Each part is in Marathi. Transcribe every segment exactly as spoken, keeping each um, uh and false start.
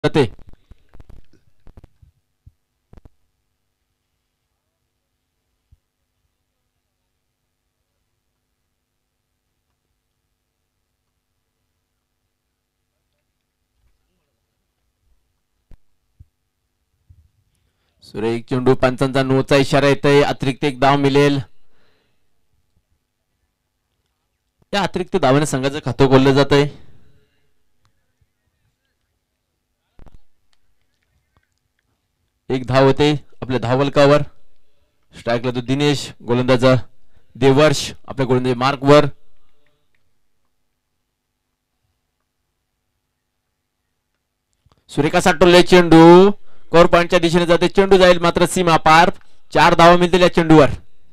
जाते. सुरेख चेंडू, पंचांचा नोचा इशारा येतोय. अतिरिक्त एक धाव मिळेल. या अतिरिक्त धावाने संघाचं खातं खोललं जात आहे. एक धाव होते आपल्या धावलकावर. स्ट्राईकला तो दिनेश, गोलंदाजा देवर्ष आपल्या गोलंदाज मार्कवर. सुरेख असा टोलले चेंडू कोर पॉइंटच्या दिशेने जाते. चेंडू जाईल मात्र सीमा पार. चार धावा मिळतील या चेंडूवर.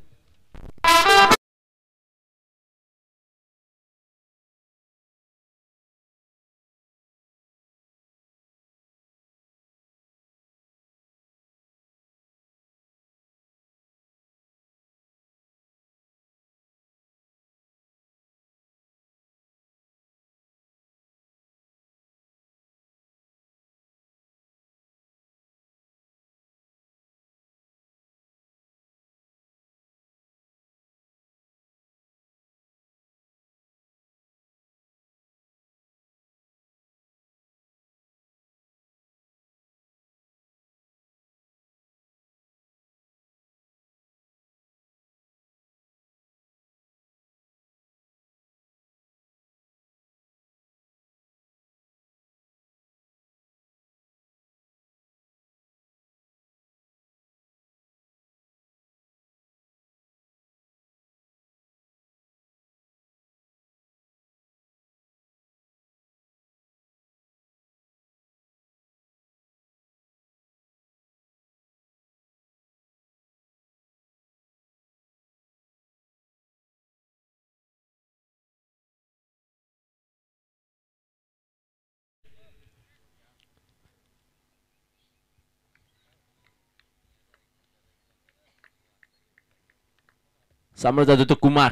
सामोर जातो तो कुमार.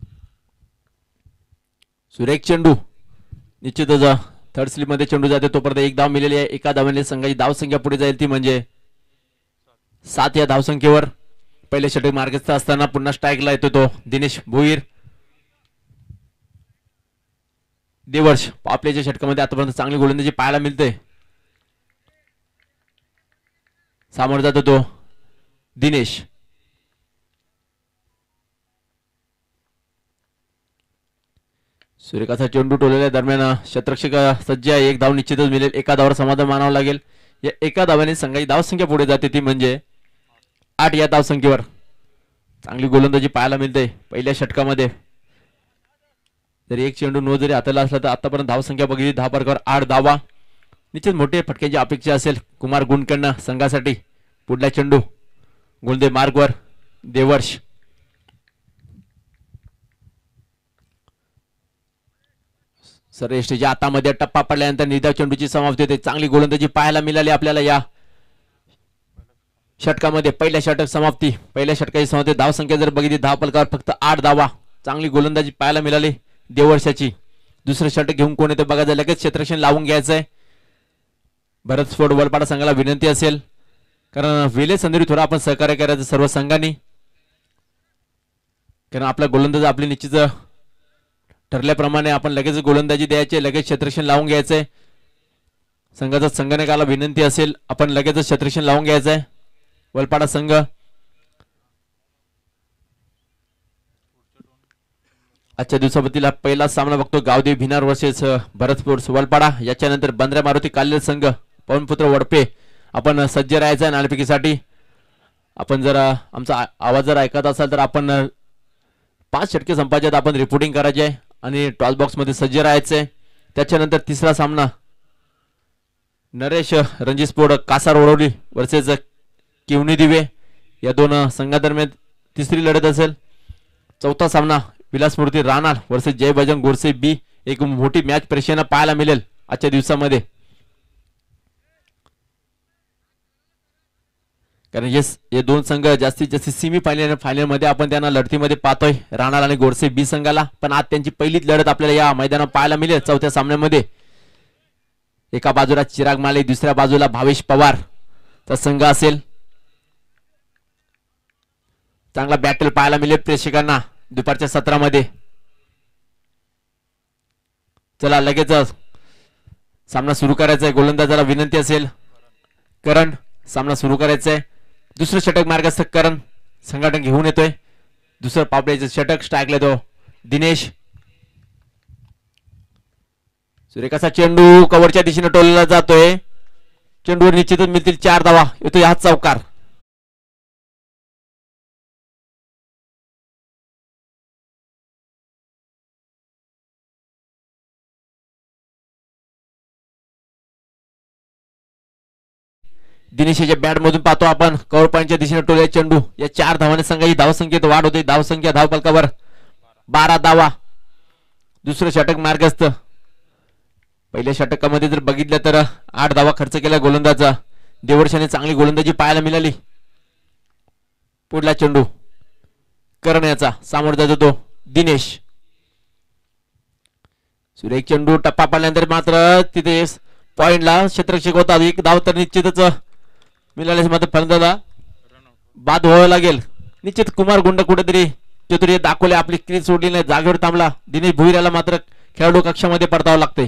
सुरेख चेंडू निश्चितच थर्ड स्लिप मध्ये चेंडू जाते. तोपर्यंत एक धाव मिळाली आहे. एका धावाने संघाची धाव संख्या पुढे जाईल ती म्हणजे सात या धावसंख्येवर. पहिले षटक मार्गस्थ असताना पुन्हा स्ट्राईकला येतो तो दिनेश भोईर. देवर्ष आपल्याच्या षटकामध्ये आतापर्यंत चांगली गोलंदाजी पाहायला मिळते. सामोर जातो तो दिनेश. सूर्यकाचा चेंडू टोलेल्या दरम्यान शतरक्षक सज्ज आहे. एक धाव निश्चितच मिळेल. एका धावावर समाधान मानावं लागेल. या एका धावाने संघाची धावसंख्या पुढे जाते ती म्हणजे आठ या धावसंख्येवर. चांगली गोलंदाजी पाहायला मिळते पहिल्या षटकामध्ये. जरी एक चेंडू नो जरी हाताला असला तर आतापर्यंत धावसंख्या बघितली दहा पारकर आठ धावा. निश्चित मोठे फटक्याची अपेक्षा असेल कुमार गुणकडनं संघासाठी. पुढला चेंडू गोलंदाज मार्गवर देवर्ष. सरेष्ठीच्या हातामध्ये टप्पा पडल्यानंतर निर्धाव चेंडूची समाप्ती होते. चांगली गोलंदाजी पाहायला मिळाली आपल्याला या षटकामध्ये. पहिल्या षटक समाप्ती. पहिल्या षटकाची समाप्ती धावसंख्या जर बघितली दहा फलकावर फक्त आठ धावा. चांगली गोलंदाजी पाहायला मिळाली देवर्षाची. दुसरं षटक घेऊन कोण येते बघायचं. लगेच क्षेत्ररक्षण लावून घ्यायचंय. भरत स्फोट वलपाडा संघाला विनंती असेल कारण वेले संदर्भी थोडा आपण सहकार्य करायचं सर्व संघांनी. कारण आपला गोलंदाज आपली निश्चित ठरल्याप्रमाणे आपण लगेच गोलंदाजी द्यायचे. लगेच क्षेत्ररक्षण लावून घ्यायचंय. संघाचा संघनायकाला विनंती असेल आपण लगेच क्षेत्ररक्षण लावून घ्यायचंय. वलपाडा संघ आजच्या दिवसापतीला पहिला सामना बघतो. Gavdevi Bhinar versus Bharat sports Valpada. याच्यानंतर बंद्रा मारुती काल्लेर संघ पवनपुत्र वडपे. आपण सज्ज राहायचं आहे नाणेफेकीसाठी. आपण जर आमचा आवाज जर ऐकत असाल तर आपण पाच षटके संपायच्यात आपण रिपोर्टिंग करायचे आहे आणि टॉस बॉक्स मध्ये सज्ज राहायचंय. त्याच्यानंतर तिसरा सामना नरेश रणजित स्पोर्ट कासार ओढवली वर्सेस किवनी दिवे. या दोन संघादरम्यान तिसरी लढत असेल. चौथा सामना विलास मूर्ती राणा वर्सेस जय बजरंग गोडसे बी. एक मोठी मॅच प्रेक्षकांना पाहायला मिळेल आजच्या दिवसामध्ये. कारण येस हे दोन संघ जास्तीत जास्त सेमी फायनल फायनल मध्ये आपण त्यांना लढतीमध्ये पाहतोय राणा आणि गोडसे बी संघाला. पण आज त्यांची पहिलीच लढत आपल्याला या मैदानात पाहायला मिळेल चौथ्या सामन्यामध्ये. एका बाजूला चिराग माले, दुसऱ्या बाजूला भावेश पवार चा संघ असेल. चांगला बॅटल पाहायला मिळेल प्रेक्षकांना दुपारच्या सत्रामध्ये. चला लगेच सामना सुरू करायचा आहे. गोलंदाजाला विनंती असेल करण सामना सुरू करायचा आहे. दुसरं षटक मार्गस्थ करण संघटन घेऊन येतोय. दुसरं पापड्याचं षटक स्ट्राईकला तो दिनेश. सूर्यकाचा चेंडू कव्हरच्या दिशेने टोलला जातोय. चेंडूवर निश्चितच मिळतील चार धावा. येतो हा चौकार. दिनेशच्या बॅट मधून पाहतो आपण कव्हर पॉईंटच्या दिशेने टोले चेंडू. या चार धावाने संघाची धावसंख्येत वाढ होते. धावसंख्या धावफलकावर बारा धावा. दुसरं षटक मार्गस्थ. पहिल्या षटकामध्ये जर बघितलं तर आठ धावा खर्च केला गोलंदाजा. देवर्षाने चांगली गोलंदाजी पाहायला मिळाली. पुढला चेंडू करण्याचा सामोर जातो तो दिनेश. सुरेख चेंडू टप्पा पाडल्यानंतर मात्र तिथे पॉइंटला क्षेत्ररक्षक होता. एक धाव तर निश्चितच मिळाल्यास मात्र फलंदाजाला बाद व्हावं लागेल. निश्चित कुमार गुंड कुठेतरी चतुर्य दाखवले. आपली क्रीज सोडली नाही. जागेवर थांबला. दिनेश भुईर याला मात्र खेळाडू कक्षामध्ये परतावं लागतंय.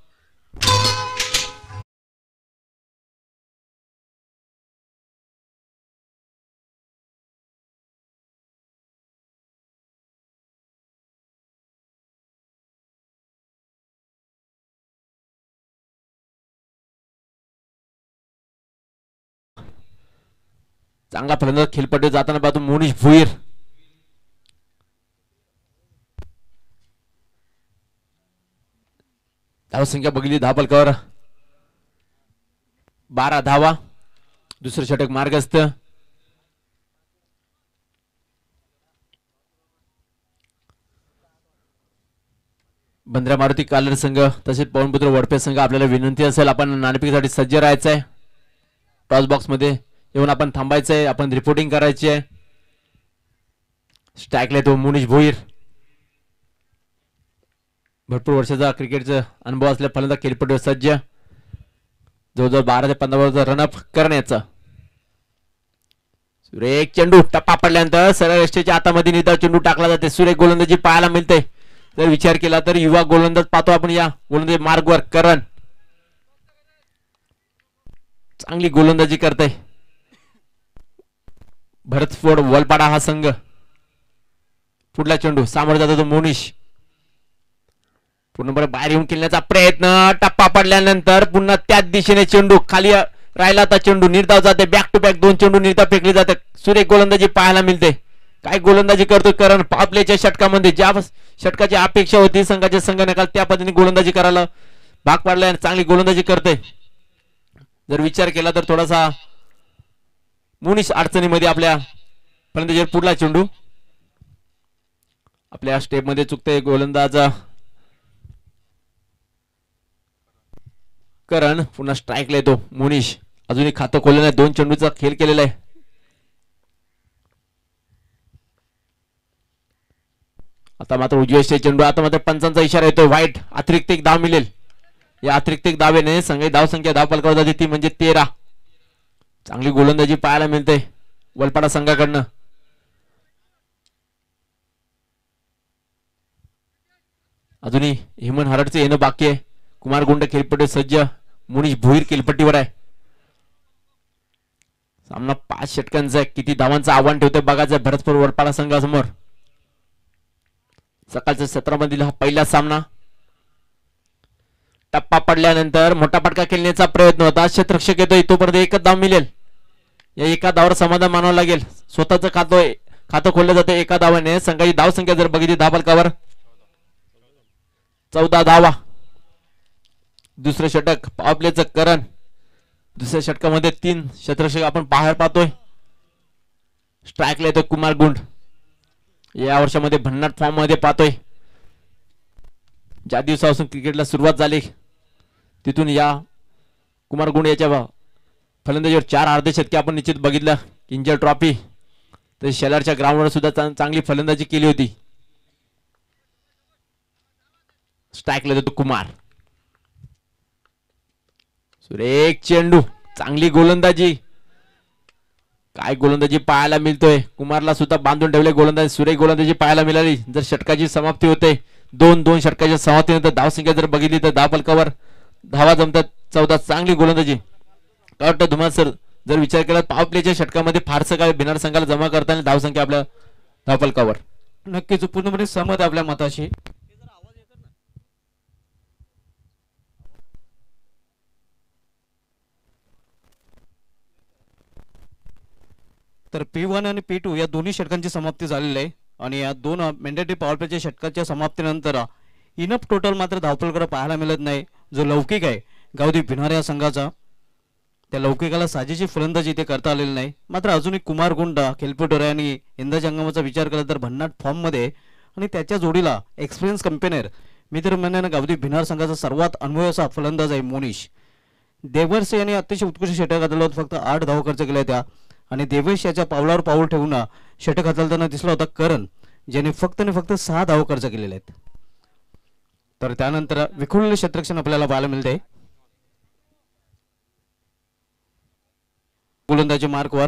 चांगला फलंदाज खेळपट्टी जाताना पाहतो मोनिश भुईर. धावसंख्या बघितली धावफलकावर बारा धावा. दुसरं षटक मार्गस्थ. बंद्रा मारुती कालर संघ तसेच पवनपुत्र वडपे संघ आपल्याला विनंती असेल आपण नाणेफेकीसाठी सज्ज राहायचं आहे. टॉस बॉक्स मध्ये येऊन आपण थांबायचंय. आपण रिपोर्टिंग करायची आहे. स्ट्राईकला तो मोनिश भोईर. भरपूर वर्षाचा क्रिकेटचा अनुभव असलेला फलंदाज खेळपट्टीवर सज्ज. जवळजवळ बारा ते पंधरा वर्षाचा रनअप करण्याचा. सुरेख चेंडू टप्पा पडल्यानंतर सरळ रस्त्याच्या हातामध्ये निधा चेंडू टाकला जाते. सुरेख गोलंदाजी पाहायला मिळते. जर विचार केला तर युवा गोलंदाज पाहतो आपण या गोलंदाजी मार्गवर करण चांगली गोलंदाजी करते. भरतफोड वलपाडा हा संघ. पुढला चेंडू सामोर जातो तो मोनिश. पूर्णपणे बाहेर येऊन खेळण्याचा प्रयत्न. टप्पा पडल्यानंतर पुन्हा त्याच दिशेने चेंडू खाली राहिला. आता चेंडू निर्धाव जाते. बॅक टू बॅक दोन चेंडू निर्धाव फेकले जाते. सुरेख गोलंदाजी पाहायला मिळते. काय गोलंदाजी करतोय करण. पापलेच्या षटकामध्ये ज्या षटकाची अपेक्षा होती संघाच्या संघ नकाल त्या पद्धतीने गोलंदाजी करायला भाग पाडलाय. चांगली गोलंदाजी करते. जर विचार केला तर थोडासा मोनिश अडचणीमध्ये आपल्या फलंदाजीवर. पुढला चेंडू आपल्या स्टेप मध्ये चुकते गोलंदाज करण. पुन्हा स्ट्राईकला येतो मोनिश. अजूनही खातं खोललं नाही. दोन चेंडूचा खेळ केलेला आहे. आता मात्र उजव्या चेंडू. आता मात्र पंचांचा इशारा येतो वाईट. अतिरिक्त एक धाव मिळेल. या अतिरिक्त एक धावेने संघाची धाव संख्या धाव फलकावर जाते ती म्हणजे तेरा. चांगली गोलंदाजी पाहायला मिळते वलपाडा संघाकडनं. अजूनही हेमंत हरडचे येणं बाकी आहे. कुमार गुंड खेळपट्टी सज्ज. मोनिश भोईर खेळपट्टीवर आहे. सामना पाच षटकांचा आहे. किती धावांचं आव्हान ठेवतोय बघायचं भरतपूर वलपाडा संघासमोर. सकाळच्या सत्रामधील हा पहिला सामना. टप्पा पडल्यानंतर मोठा फटका खेळण्याचा प्रयत्न होता. क्षेत्ररक्षक येतोय. तोपर्यंत एकच धाव मिळेल. या एका धावावर समाधान मानावं लागेल. स्वतःच खातं खातं खोललं जातं एका धावाने. संघाची धाव संख्या जर बघितली धावफलकावर चौदा धावा. दुसरं षटक पावप्लेचं करण. दुसऱ्या षटकामध्ये तीन क्षेत्ररक्षक आपण बाहेर पाहतोय. स्ट्राईकला येतोय कुमार गुंड. या वर्षामध्ये भन्नाट फॉर्म मध्ये पाहतोय. ज्या दिवसापासून क्रिकेटला सुरुवात झाली तिथून या कुमार गुंड याच्या फलंदाजीवर चार अर्धशतके आपण निश्चित बघितलं. किंजल ट्रॉफी तर शेलारच्या ग्राउंडवर सुद्धा चांगली फलंदाजी केली होती. स्ट्राईकला देतो कुमार. सुरेख चेंडू, चांगली गोलंदाजी. काय गोलंदाजी पाहायला मिळतोय. कुमारला सुद्धा बांधून ठेवले गोलंदाजी. सुरेख गोलंदाजी पाहायला मिळाली. जर षटकाची समाप्ती होते, दोन दोन षटकाच्या समाप्तीनंतर धावसंख्या जर बघितली तर दहा फलकावर धावा जमतात चौदा. चांगली गोलंदाजी. काय वाटतं धुमाळ सर, जर विचार केला पॉवर प्लेच्या षटकामध्ये फारसं काय भिनार संघाला जमा करताना धावसंख्या आपल्या दहा फलकावर? नक्कीच पूर्णपणे सहमत आपल्या मताशी. तर पी वन आणि पी टू या दोन्ही षटकांची समाप्ती झालेली आहे आणि या दोन मॅन्डेटरी पॉवर प्लेच्या षटकाच्या समाप्तीनंतर इनफ टोटल मात्र धावफलकर पाहायला मिळत नाही. जो लौकिक आहे गावदीप भिनार या संघाचा, त्या लौकिकाला साजेची फलंदाजी इथे करता आलेली नाही. मात्र अजूनही कुमार गुंडा, खेलपटोरे आणि इंदाज अंगमाचा विचार केला तर भन्नाट फॉर्ममध्ये आणि त्याच्या जोडीला एक्सपिरियन्स कंपेनर मी तर म्हणण्यानं गावदीप भिनार संघाचा सर्वात अनुभवी असा फलंदाज आहे मोनिश. देवर्ष यांनी अतिशय उत्कृष्ट षटक हाताळलं होतं. फक्त आठ धावा खर्च केल्या त्या आणि देवेश याच्या पावलावर पाऊल ठेवून षटक हाताळताना दिसला होता करण, ज्याने फक्त आणि फक्त सहा धावा खर्च केलेले आहेत. तर त्यानंतर विखुरलेले क्षेत्ररक्षण आपल्याला पाहायला मिळते. गोलंदाजी मार्कवर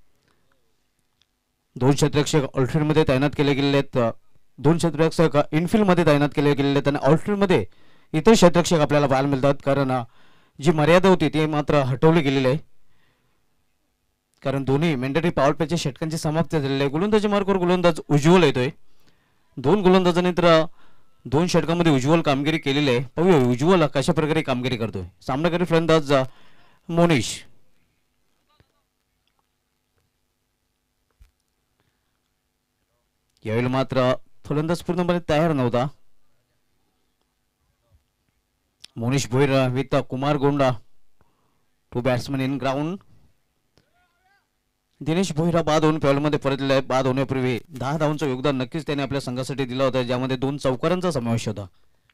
दोन क्षेत्ररक्षक ऑल्टरनेट मध्ये तैनात केले गेलेले आहेत. दोन क्षेत्ररक्षक इनफिल्ड मध्ये तैनात केले गेलेले आहेत आणि ऑल्टरनेट मध्ये इतर क्षेत्ररक्षक आपल्याला पाहायला मिळतात. कारण जी मर्यादा होती ती मात्र हटवली गेलेली आहे. कारण दोन्ही मॅन्डेटरी पॉवर प्लेच्या षटकांची समाप्ती झालेली आहे. गोलंदाजी मार्कवर गोलंदाज उज्ज्वल येतोय. दोन गोलंदाजांनी तर दोन षटकांमध्ये उज्ज्वल कामगिरी केलेली आहे. पाहूया उज्ज्वल कशा प्रकारे कामगिरी करतोय. सामनाकारी फलंदाज मोनिश. यावेळी मात्र फलंदाज पूर्णपणे तयार नव्हता. Monish Bhoir with Kumar Gonda, two batsman in ground. Dinesh भोईरा बाद होऊन पॅवलमध्ये परतलेला आहे. बाद होण्यापूर्वी दहा धावांचं योगदान नक्कीच त्याने आपल्या संघासाठी दिलं होतं, ज्यामध्ये दोन चौकारांचा समावेश होता.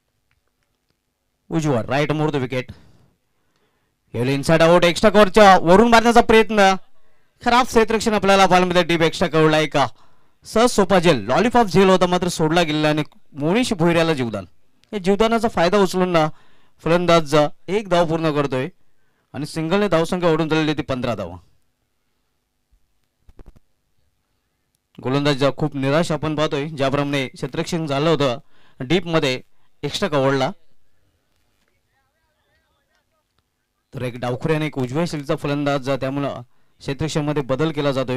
उजवा राईट मोर द विकेट. यावेळी इनसाइड आउट. एक्स्ट्रा कव्हरच्या वरून मारण्याचा प्रयत्न. खराब क्षेत्ररक्षण आपल्याला पाहायला मिळतं. डीप एक्स्ट्रा कव्हरला एका सहज सोपा झेल लॉलीपॉप झेल होता मात्र सोडला गेलेला आणि मोनिश भोईऱ्याला जीवदान. या जीवदानाचा फायदा उचलून ना फलंदाज एक धाव पूर्ण करतोय आणि सिंगलने धावसंख्या ओढून झालेली ती पंधरा धावा. गोलंदाज खूप निराश आपण पाहतोय. ज्याप्रमाणे क्षेत्ररक्षण झालं होतं डीप मध्ये एक्स्ट्रा कव्हरला, तर एक डावखुरी आणि एक उजव्या शैलीचा फलंदाज, त्यामुळं क्षेत्ररक्षण मध्ये बदल केला जातोय.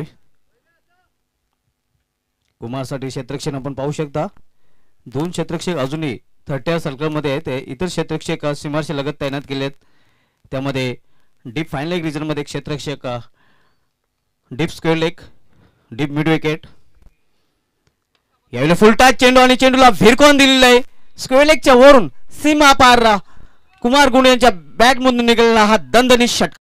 कुमारसाठी क्षेत्ररक्षण आपण पाहू शकता. दोन क्षेत्ररक्षक अजूनही थर्ट्या सर्कलमध्ये आहेत. इतर क्षेत्ररक्षक सीमारशी लगत तैनात केले आहेत. त्यामध्ये डीप फाईन लेग रिजन मध्ये क्षेत्ररक्षक, deep square leg, deep mid wicket. यावेळी फुल टच चेंडू आणि चेंडूला भिरकवून दिलेला आहे. स्क्वेअर लेगच्या वरून सीमा पार कुमार गुंड यांच्या बॅट मधून निघालेला हा दणदणीत षटकार.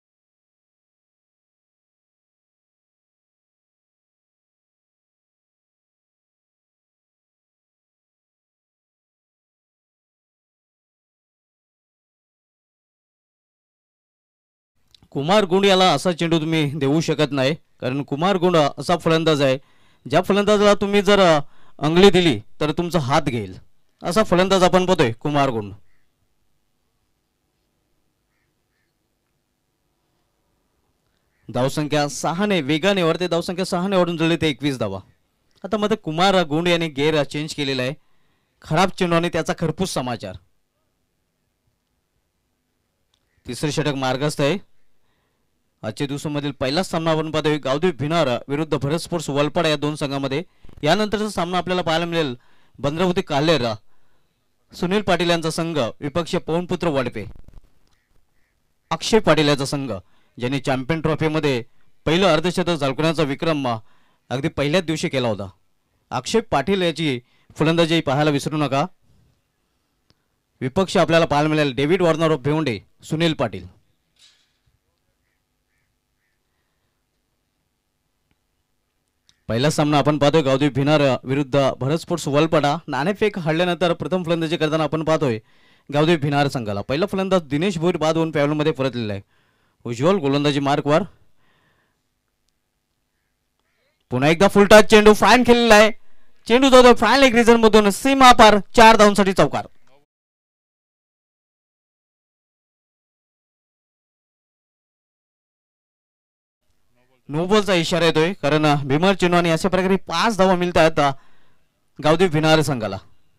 कुमार गुंड याला असा चेंडू तुम्ही देऊ शकत नाही, कारण कुमार गुंड असा फलंदाज आहे ज्या फलंदाजाला तुम्ही जर अंगली दिली तर तुमचा हात घेईल. असा फलंदाज आपण पाहतोय कुमार गुंड. धावसंख्या सहाने वेगाने वरते धावसंख्या सहाने वाढून झाली ते एकवीस धावा. आता मध्ये कुमार गुंड यांनी गेअर चेंज केलेला आहे. खराब चेंडू आणि त्याचा खरपूस समाचार. तिसरे षटक मार्गस्थ आहे. आजच्या दिवसामधील पहिलाच सामना आपण पाहतोय गावदीप भिनार विरुद्ध भरत स्पोर्ट्स वलपाड या दोन संघामध्ये. यानंतरचा सामना आपल्याला पाहायला मिळेल बंद्रावती काल्हेर सुनील पाटील यांचा संघ विपक्ष पवनपुत्र वाडपे अक्षय पाटील याचा संघ, ज्यांनी चॅम्पियन ट्रॉफीमध्ये पहिलं अर्धशतक झळकवण्याचा विक्रम अगदी पहिल्याच दिवशी केला होता. अक्षय पाटील याची फलंदाजी पाहायला विसरू नका. विपक्ष आपल्याला पाहायला मिळेल David Warner of Bhiwandi, Sunil Patil. पहिला सामना आपण पाहतोय गावदीप भिनार विरुद्ध भरत स्पोर्ट्स वलपाडा. नाणेफेक हरल्यानंतर प्रथम फलंदाजी करताना आपण पाहतोय गावदीप भिनार संघाला. पहिला फलंदाज दिनेश भोईर बाद होऊन पॅवलमध्ये परतलेला आहे. उज्ज्वल गोलंदाजी मार्कवर. पुन्हा एकदा फुल टच चेंडू फाईन खेळलेला आहे. चेंडू जातो फाईन लेग रिजन मधून सीमा पार. चार धावांसाठी चौकार. नो बॉलचा इशारा येतोय, कारण भीमर चेंडू आणि अशा प्रकारे पाच धावा मिळतात गावदेवी भिनार संघाला.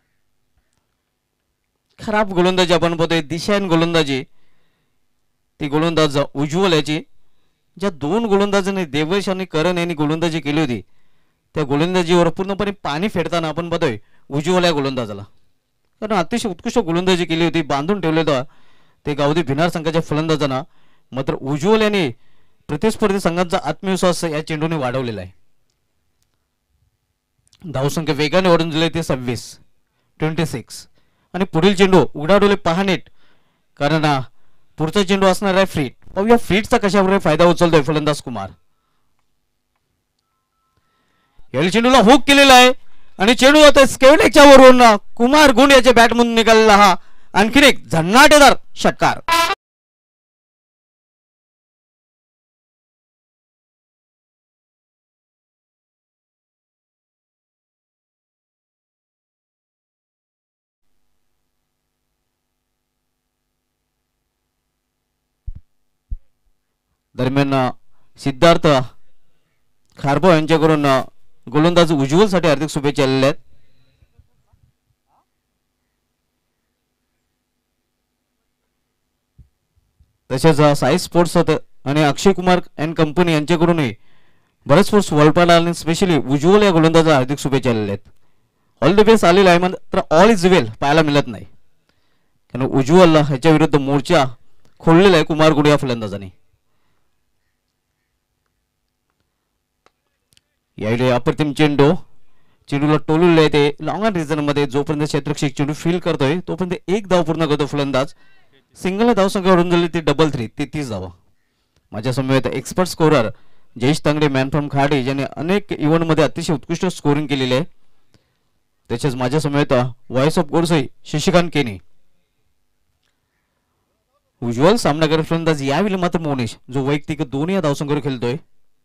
खराब गोलंदाजी आपण पाहतोय, दिशाहीन गोलंदाजी. ती गोलंदाज उज्ज्वल याची. ज्या दोन गोलंदाजांनी देवेश आणि करण यांनी गोलंदाजी केली होती त्या गोलंदाजीवर पूर्णपणे पाणी फेडताना आपण पाहतोय उज्ज्वल या गोलंदाजाला, कारण अतिशय उत्कृष्ट गोलंदाजी केली होती, बांधून ठेवलेलं ते गावदेवी भिनार संघाच्या फलंदाजांना. मात्र उज्ज्वल यांनी प्रतिस्पर्धी संघाचा आत्मविश्वास या चेंडूने वाढवलेला आहे. धावसंख्या वेगाने वाढून दिले ते सव्वीस ट्वेंटी सिक्स. आणि पुढील चेंडू उघडाडोले पहा नीट, कारण पुढचा चेंडू असणार आहे फ्रीट. पाहूया फ्रीटचा कशाप्रकारे फायदा उचलतोय फलंदाज कुमार. या चेंडूला हुक केलेला आहे आणि चेंडू आता स्केवलेकच्या वरून कुमार गुंड याच्या बॅटमधून निघालेला हा आणखीन एक झन्नाटेदार षटकार. दरम्यान सिद्धार्थ खारबो यांच्याकडून गोलंदाज उज्ज्वल साठी हार्दिक शुभेच्छा आलेल्या आहेत. तसेच साई स्पोर्ट्स आणि अक्षय कुमार अँड कंपनी यांच्याकडूनही बरेच स्पोर्ट्स वळपाला आणि स्पेशली उज्ज्वल या गोलंदाजाला हार्दिक शुभेच्छा आलेल्या आहेत. ऑल द बेस्ट आलेला आहे, मात्र ऑल इज वेल पाहायला मिळत नाही, कारण उज्ज्वल ह्याच्या विरुद्ध मोर्चा खोललेला आहे कुमार गुड या फलंदाजाने. यावेळी अप्रतिम चेंडू, चेंडूला टोललेले आहे ते लॉंग ऑन रिजन मध्ये. जोपर्यंत क्षेत्ररक्षक चेंडू फील करतोय तोपर्यंत एक धाव पूर्ण करतो फलंदाज. सिंगल धाव संख्या वाढून झाली ती डबल थ्री तेहतीस धावा. माझ्या समवेत expert scorer Jayesh Tangde man from Khadi, ज्याने अनेक इव्हेंट मध्ये अतिशय उत्कृष्ट स्कोरिंग केलेली आहे. तसेच माझ्या समवेत व्हॉइस ऑफ गोडसई शशिकांत केनी. उज्ज्वल सामना करत फलंदाज यावेळी मात्र मोनिश, जो वैयक्तिक दोन्ही धावसंख्येवर खेळतोय.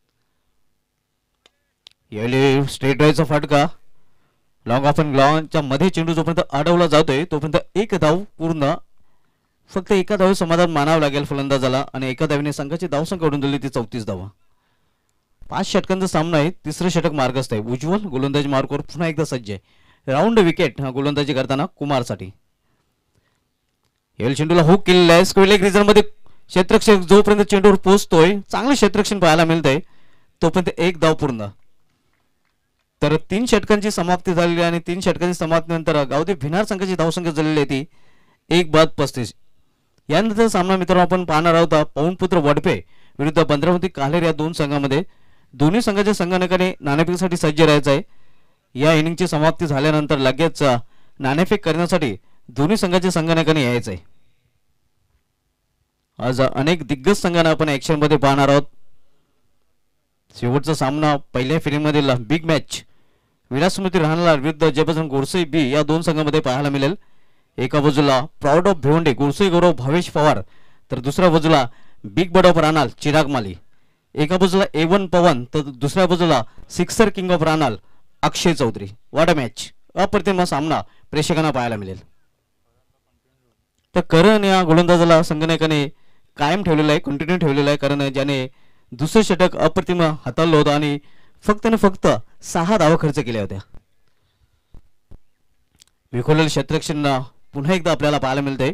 यावेळी स्ट्रेट ड्राईव्हचा फटका लॉंग ऑफ अँड लॉंगच्या मध्ये चेंडू जोपर्यंत अडवला जातोय तोपर्यंत एक धाव पूर्ण. फक्त एका धावे समाधान मानावं लागेल फलंदाजाला आणि एका धावेने संघाची धावसंख्या वाढून दिली ती चौतीस धावा. पाच षटकांचा सामना आहे, तिसरं षटक मार्गस्थ आहे. उज्ज्वल गोलंदाजी मार्कवर पुन्हा एकदा सज्ज आहे. राऊंड विकेट गोलंदाजी करताना कुमारसाठी. यावेळी चेंडूला हुक केलेला आहे. स्क्वेअर लेग रिजन मध्ये क्षेत्ररक्षक जोपर्यंत चेंडूवर पोहोचतोय चांगले क्षेत्ररक्षण पाहायला मिळतंय तोपर्यंत एक धाव पूर्ण. तर तीन षटकांची समाप्ती झालेली आणि तीन षटकांची समाप्तीनंतर गावदेवी भिनार संघाची धावसंख्या झालेली आहे ती एक बाद पस्तीस. यानंतर सामना मित्रांनो आपण पाहणार आहोत पवनपुत्र वडपे विरुद्ध बंद्रावती कालेर या दोन संघांमध्ये. दोन्ही संघाच्या संघानकाने नाणेफेकीसाठी सज्ज राहायचं आहे. या इनिंगची समाप्ती झाल्यानंतर लगेच नाणेफेक करण्यासाठी दोन्ही संघाच्या संघानकाने यायचं आहे. आज अनेक दिग्गज संघांना आपण ऍक्शन मध्ये पाहणार आहोत. शेवटचा सामना पहिल्या फेरीमधील बिग मॅच विलासमती राहणार विरुद्ध जयबजरंग गोडसे बी या दोन संघांमध्ये पाहायला मिळेल. एका बाजूला प्राऊड ऑफ भिवंडी गोडसे गौरव भावेश पवार, तर दुसऱ्या बाजूला big bird of Ranal Chirag Mali. एका बाजूला ए वन पवन तर दुसऱ्या बाजूला sixer king of Ranal Akshay Chaudhari. What a match, अप्रतिम सामना प्रेक्षकांना पाहायला मिळेल. तर करण या गोलंदाजाला संघनायकाने कायम ठेवलेला आहे, कंटिन्यू ठेवलेला आहे, कारण ज्याने दुसरं षटक अप्रतिम हाताळलं होतं आणि फक्त आणि फक्त सहा धावा खर्च केल्या होत्या. विखुरलेलं क्षेत्ररक्षण पुन्हा एकदा आपल्याला पाहायला मिळतंय.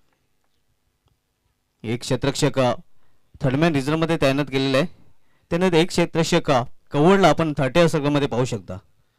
एक क्षेत्ररक्षक थर्डमॅन रिझर्व्ह मध्ये तैनात केलेला आहे. त्याने एक क्षेत्ररक्षक कवडला आपण थर्टी सर्कलमध्ये पाहू शकता.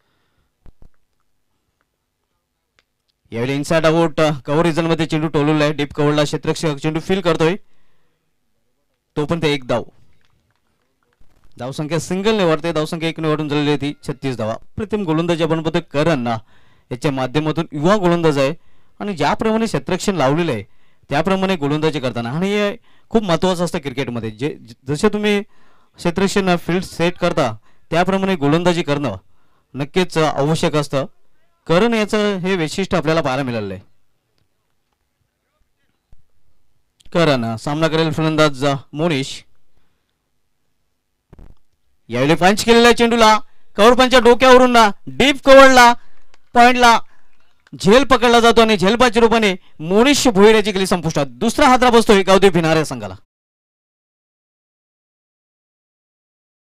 यावेळी इनसाइड आउट कव्हर रिझन मध्ये चेंडू टोलवला आहे. डीप कव्हरला क्षेत्ररक्षक चेंडू फील करतोय तोपर्यंत एक धाव. धावसंख्या सिंगल निवडते, धावसंख्या एक निवडून झालेली होती छत्तीस धावा. प्रथम गोलंदाजी आपण बघतोय करण ना याच्या माध्यमातून युवा गोलंदाज आहे आणि ज्याप्रमाणे क्षेत्ररक्षण लावलेलं आहे त्याप्रमाणे गोलंदाजी करताना, आणि हे खूप महत्त्वाचं असतं क्रिकेटमध्ये. जे जसे तुम्ही क्षेत्ररक्षण फील्ड सेट करता त्याप्रमाणे गोलंदाजी करणं नक्कीच आवश्यक असतं. करण याचं हे वैशिष्ट्य आपल्याला पाहायला मिळालं आहे. करण सामना करेल फलंदाज मोनिश. यावेळी पंच केलेल्या चेंडूला कव्हर पंचच्या डोक्यावरून डीप कव्हरला पॉइंटला झेल पकडला जातो आणि झेलबाच्या रूपाने मोनिश भोईर याची गेली संपुष्टात. दुसरा हादरा बसतोय गावदेवी भिनार या संघाला.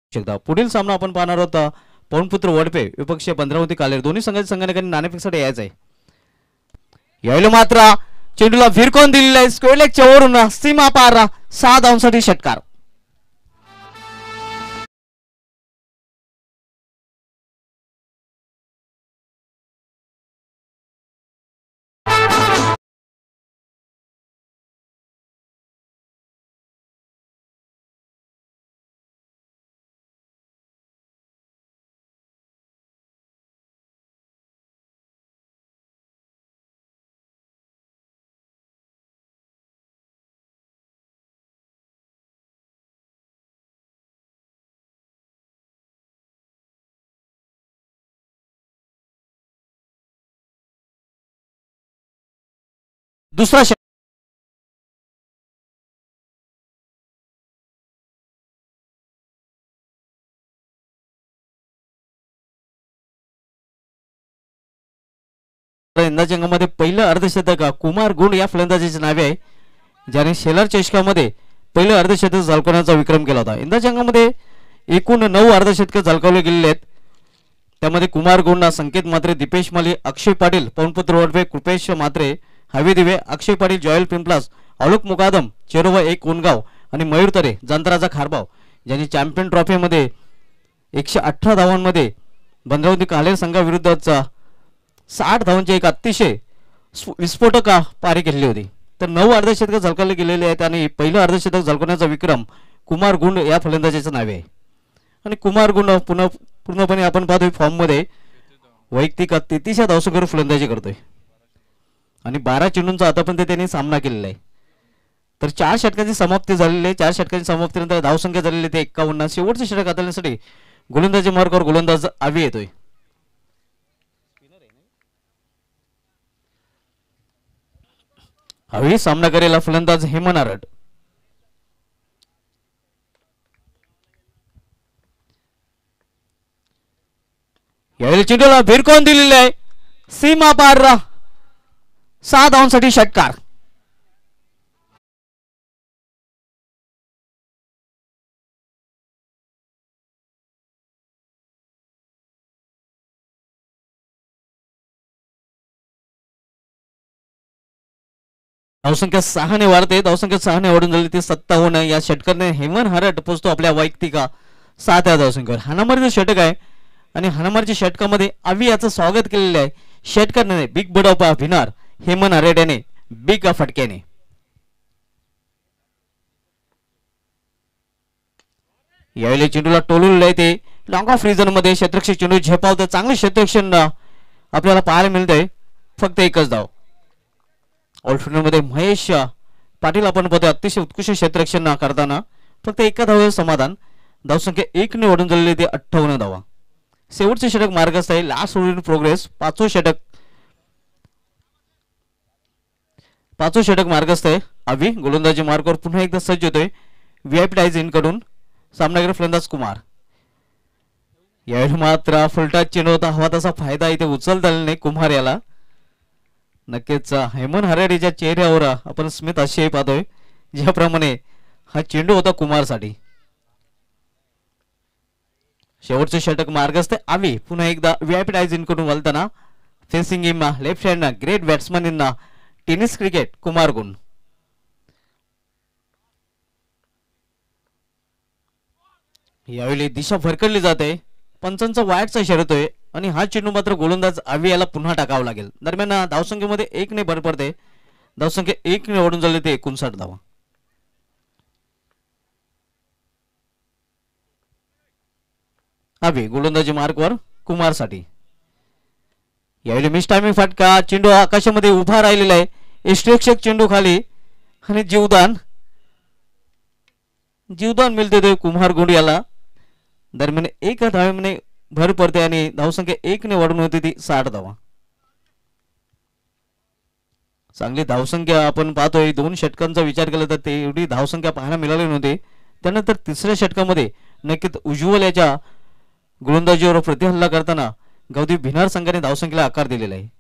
शकता. पुढील सामना आपण पाहणार होता पवनपुत्र वडपे विपक्षीय पंधरावती कालेर. दोन्ही संघाच्या संघाने नाणेफेकसाठी यायचं आहे. यायला मात्र चेंडूला फिरकून दिलेला आहे स्क्वेअर लेगच्या वरून सीमा पार सहा धावांसाठी षटकार. दुसरा यंदाच्या अंगामध्ये पहिलं अर्धशतक कुमार गुंड या फलंदाजीचे नावे आहे, ज्याने शेलार चषकामध्ये पहिलं अर्धशतक झळकवण्याचा विक्रम केला होता. यंदाच्या अंगामध्ये एकूण नऊ अर्धशतक झळकावले गेलेले आहेत. त्यामध्ये कुमार गुंड, संकेत म्हात्रे, दीपेश माली, अक्षय पाटील, पवनपुत्र वडपे, कृपेश म्हात्रे, हवी दिवे, अक्षय पाटील, जॉयल पिंपलास, आलोक मुकादम, चेरोवा एक कोणगाव आणि मयूर तरे, जांतराजा खारबाव ज्यांनी चॅम्पियन ट्रॉफीमध्ये एकशे अठरा धावांमध्ये भद्रावती कालेर संघाविरुद्धचा साठ धावांची एक अतिशय विस्फोटक पारी केली होती. तर नऊ अर्धशतक झळकावले गेलेले आहेत आणि पहिलं अर्धशतक झळकवण्याचा विक्रम कुमार गुंड या फलंदाजीचं नावे आहे. आणि कुमार गुंड पुन्हा पूर्णपणे आपण पाहतोय फॉर्ममध्ये वैयक्तिक तेहतीस धावसंख्येवर फलंदाजी करतोय आणि बारा चेंडूंचा आतापर्यंत त्यांनी सामना केलेला आहे. तर चार षटकांची समाप्ती झालेली आहे. चार षटकांची समाप्तीनंतर धावसंख्या झालेली ते एक्कावन्न. शेवटचे षटक हाताळण्यासाठी गोलंदाजी मार्गावर गोलंदाज आवी येतोय. हवी सामना करेला फलंदाज हेमन आरड. यावेळी चेंडूला भिरकवून दिलेले आहे सीमा पार सहा धावांसाठी षटकार. धावसंख्या सहाने वाढते. धावसंख्या सहाने वाढून झाली ती सत्तावन्न. या षटकाने हेमन हरट पोहोचतो आपल्या वैयक्तिक सातव्या धावसंख्येवर. हाणामारीचं षटक आहे आणि हाणामारीच्या षटकामध्ये आवी याचं स्वागत केलेलं आहे षटकाराने बिग बडोपा भिनार हेमन हरट याने बिग फटक्याने. यावेळी चेंडूला टोलून ते लॉंग ऑफ रिजन मध्ये क्षेत्ररक्षक चेंडू झेपावतं. चांगले क्षेत्ररक्षण आपल्याला पाहायला मिळतंय. फक्त एकच धाव. ऑलराऊंडर मध्ये महेश पाटील आपण पाहतो अतिशय उत्कृष्ट क्षेत्ररक्षण करताना फक्त एका धावेवर समाधान. धावसंख्या एक ने वाढून झालेली ते अठ्ठावन्न धावा. शेवटचे षटक मार्गस्थ आहे. Last over progress. पाचवं षटक पाचवं षटक मार्गस्थ आहे. आवी गोलंदाजी मार्गावर पुन्हा एकदा सज्ज होतोय व्हीआयपी डायज इन कडून सामनावीर फलंदाज कुमार. यावेळी मात्र फुलटा चेंडू होता. हवा तसा फायदा इथे उचलता आला नाही कुमार याला. नक्कीच हेमन हराडीच्या चेहऱ्यावर आपण स्मित आशय पाहतोय ज्याप्रमाणे हा चेंडू होता कुमारसाठी. शेवटचे षटक मार्गस्थ आवी पुन्हा एकदा व्हीआयपी डायज इन कडून वळताना facing him left hand great batsman in tennis cricket Kumar गुण. यावेळी दिशा भरकडली जाते. पंचांचा वाईटचा इशारा येतोय आणि हा चेंडू मात्र गोलंदाज आवी याला पुन्हा टाकावा लागेल. दरम्यान धावसंख्येमध्ये एक ने भर पडते. धावसंख्या एक ने वाढून झाली ते एकोणसाठ धावा. आवी गोलंदाजी मार्कवर कुमार साठी. यावेळी मिस टायमिंग फटका. चेंडू आकाशामध्ये उभा राहिलेला आहे. यष्टीरक्षक चेंडू खाली आणि जीवदान जीवदान मिळते ते कुमार गुंड याला. दरम्यान एक धावेने भर पडते आणि धावसंख्या एक ने वाढून होती ती साठ धावा. चांगली धावसंख्या आपण पाहतोय. दोन षटकांचा विचार केला तर ते एवढी धावसंख्या पाहायला मिळाली नव्हती. त्यानंतर तिसऱ्या षटकामध्ये नक्कीच उज्ज्वल याच्या गोलंदाजीवर प्रतिहल्ला करताना गौदीप भिनार संघाने धावसंख्येला आकार दिलेला आहे.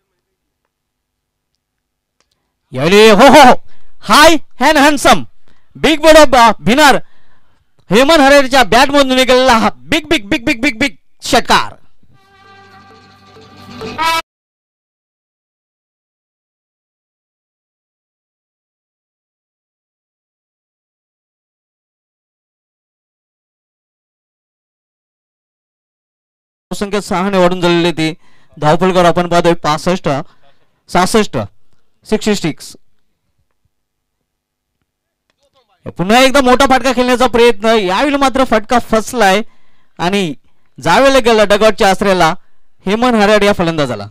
यावेळी हो हो हाय हॅन handsome big board of Bhinar Hemant हरेच्या बॅट मधून निघालेला हा big big big big big big षटकार. संख्या सहाने वाढून झालेली ती धावफलकर आपण पाहतोय पासष्ट सहासष्ट सिक्स्टी सिक्स. पुन्हा एकदा मोठा फटका खेळण्याचा प्रयत्न, यावेळी मात्र फटका फसलाय आणि जावेला गेला डगआउटच्या आश्रयाला हेमंत हराड या फलंदाजाला.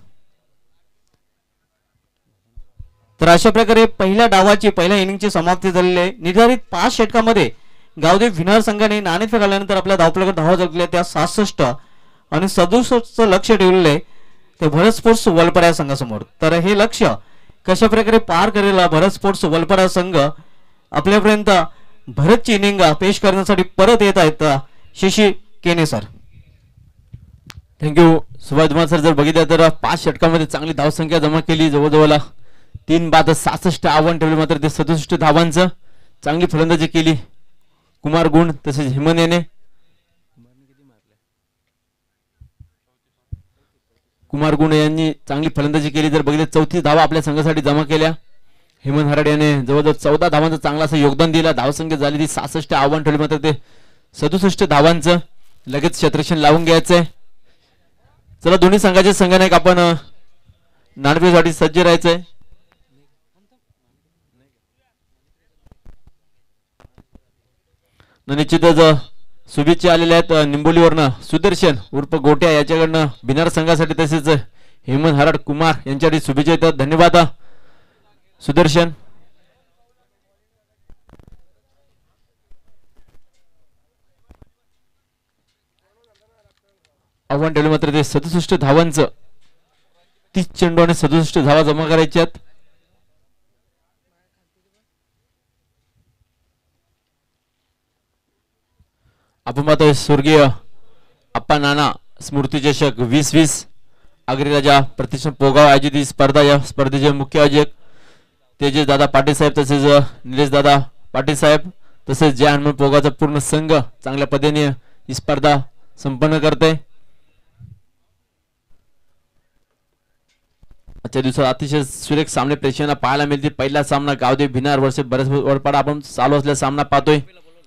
तर अशा प्रकारे पहिल्या डावाची पहिल्या इनिंगची समाप्ती झालेली आहे. निर्धारित पाच षटकामध्ये गावदेव भिनार संघाने नाणेफेक आल्यानंतर आपल्या धावफलकात धावा जिंकल्या त्या सहासष्ट आणि सदुसष्टचं लक्ष ठेवलेलं आहे ते भरत स्पोर्ट्स वलपडा संघासमोर. तर हे लक्ष कशा प्रकारे पार करेल भरत स्पोर्ट्स वलपडा संघ आपल्यापर्यंत भरतची इनिंग पेश करण्यासाठी परत येत आहेत Shashi Kene sir. Thank you Subhash Dhumal sir. जर बघितलं तर पाच षटकामध्ये चांगली धावसंख्या जमा केली, जवळजवळ तीन बाद सहासष्ट आव्हान ठेवले, मात्र ते सदुसष्ट धावांचं चांगली फलंदाजी केली कुमार गुण तसेच हेमंत याने. कुमार गुण यांनी चांगली फलंदाजी केली. जर बघितलं चौतीस धावा आपल्या संघासाठी जमा केल्या. हेमंत हराड याने जवळजवळ चौदा धावांचं चांगलं असं योगदान दिलं. धावसंख्या झाली ती सहासष्ट आव्हान ठेवली, मात्र ते सदुसष्ट धावांचं लगेच क्षेत्ररक्षण लावून घ्यायचंय. चला दोन्ही संघाचे संघनायक आपण नाणेफेकीसाठी सज्ज राहायचंय. निश्चितच शुभेच्छा आलेल्या आहेत निंबोलीवरनं सुदर्शन उर्फ गोट्या याच्याकडनं भिनार संघासाठी, तसेच हेमंत हराड कुमार यांच्यासाठी शुभेच्छा येतात. धन्यवाद सुदर्शन. आव्हान ठेवले, मात्र ते सदुसष्ट धावांचं तीस चेंडू आणि सदुसष्ट धावा जमा करायच्यात. आपण पाहतोय स्वर्गीय अप्पा नाना स्मृती चषक वीस वीस आगरीराजा प्रतिष्ठान पोगाव आयोजित ही स्पर्धा. या स्पर्धेचे मुख्य आयोजक तेजस दादा पाटील साहेब, तसेच निलेश दादा पाटील साहेब, तसेच जय हनुमान पोगावचा पूर्ण संघ चांगल्या पद्धतीने ही स्पर्धा संपन्न करते. आजच्या दिवसात अतिशय सुरेख सामने प्रेक्षकांना पाहायला मिळतील. पहिला सामना गावदेव भिनार वर्सेस बरस वरपाडा आपण चालू असलेला सामना पाहतोय.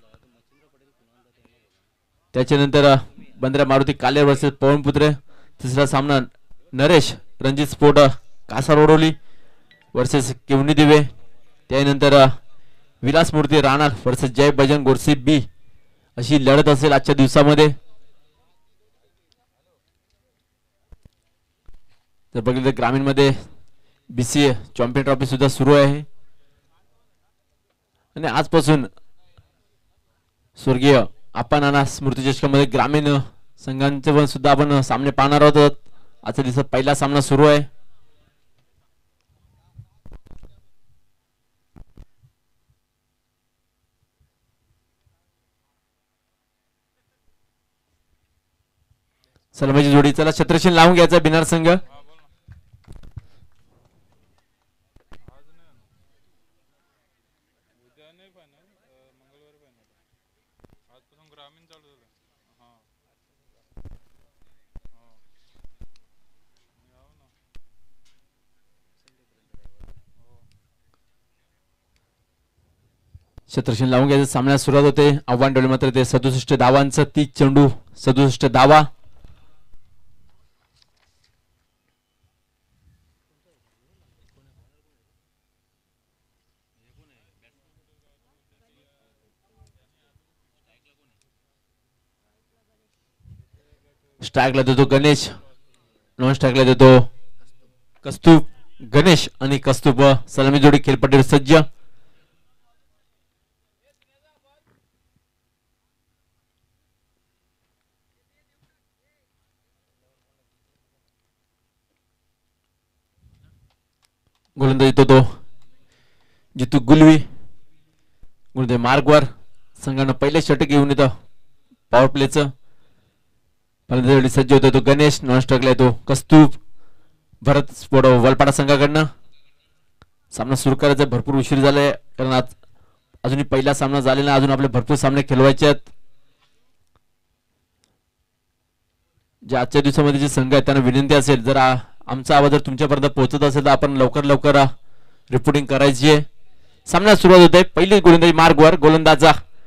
त्याच्यानंतर बंद्रा मारुती कालेर वर्सेस पवनपुत्र. तिसरा सामना नरेश रणजित स्पोर्ट कासार ओढवली वर्सेस केवनी दिवे. त्यानंतर विलास मूर्ती राणा वर्सेस जय बजन गोरसी बी अशी लढत असेल आजच्या दिवसामध्ये. तर बघितलं ग्रामीण मध्ये बीसीए चॅम्पियन ट्रॉफी सुद्धा सुरू आहे आणि आजपासून स्वर्गीय अप्पा नाना स्मृती चषकामध्ये ग्रामीण संघांचे पण सुद्धा आपण सामने पाहणार आहोत. आजच्या दिवसात पहिला सामना सुरू आहे. सलमाची जोडी. चला क्षेत्ररक्षण लावून घ्यायचा भिनार संघ. क्षेत्ररक्षण लावून घ्यायचं. सामन्यात सुरुवात होते. आव्हान ठेवले, मात्र ते सदुसष्ट धावांचं तीस चेंडू सदुसष्ट धावा. स्ट्राईकला देतो गणेश, नॉन स्ट्राईकला देतो कस्तूप. गणेश आणि कस्तूप सलामी जोडी खेळपट्टीवर सज्ज. गोलंदाज येतो तो जितू गुलवी. गोलंदाज मार्गवर संघानं पहिले षटक घेऊन येतं पॉवर प्लेचं. फलंदाजी सज्ज होतो तो गणेश. नॉन स्ट्राईकला येतो कस्तूप. भरत स्पोर्ट वलपाडा संघाकडनं सामना सुरू करायचा. भरपूर उशीर झालाय कारण आज अजूनही पहिला सामना झालेला नाही, अजून आपले भरपूर सामने खेळवायचे आहेत. जे आजच्या दिवसामध्ये जे संघ आहेत त्यांना विनंती असेल, जर आमचा आवाज जर तुमच्यापर्यंत पोहोचत असेल तर आपण लवकर लवकर रिपोर्टिंग करायची आहे. सामना सुरुवात होते. पहिली गोलंदाजी मार्गवर, गोलंदाजा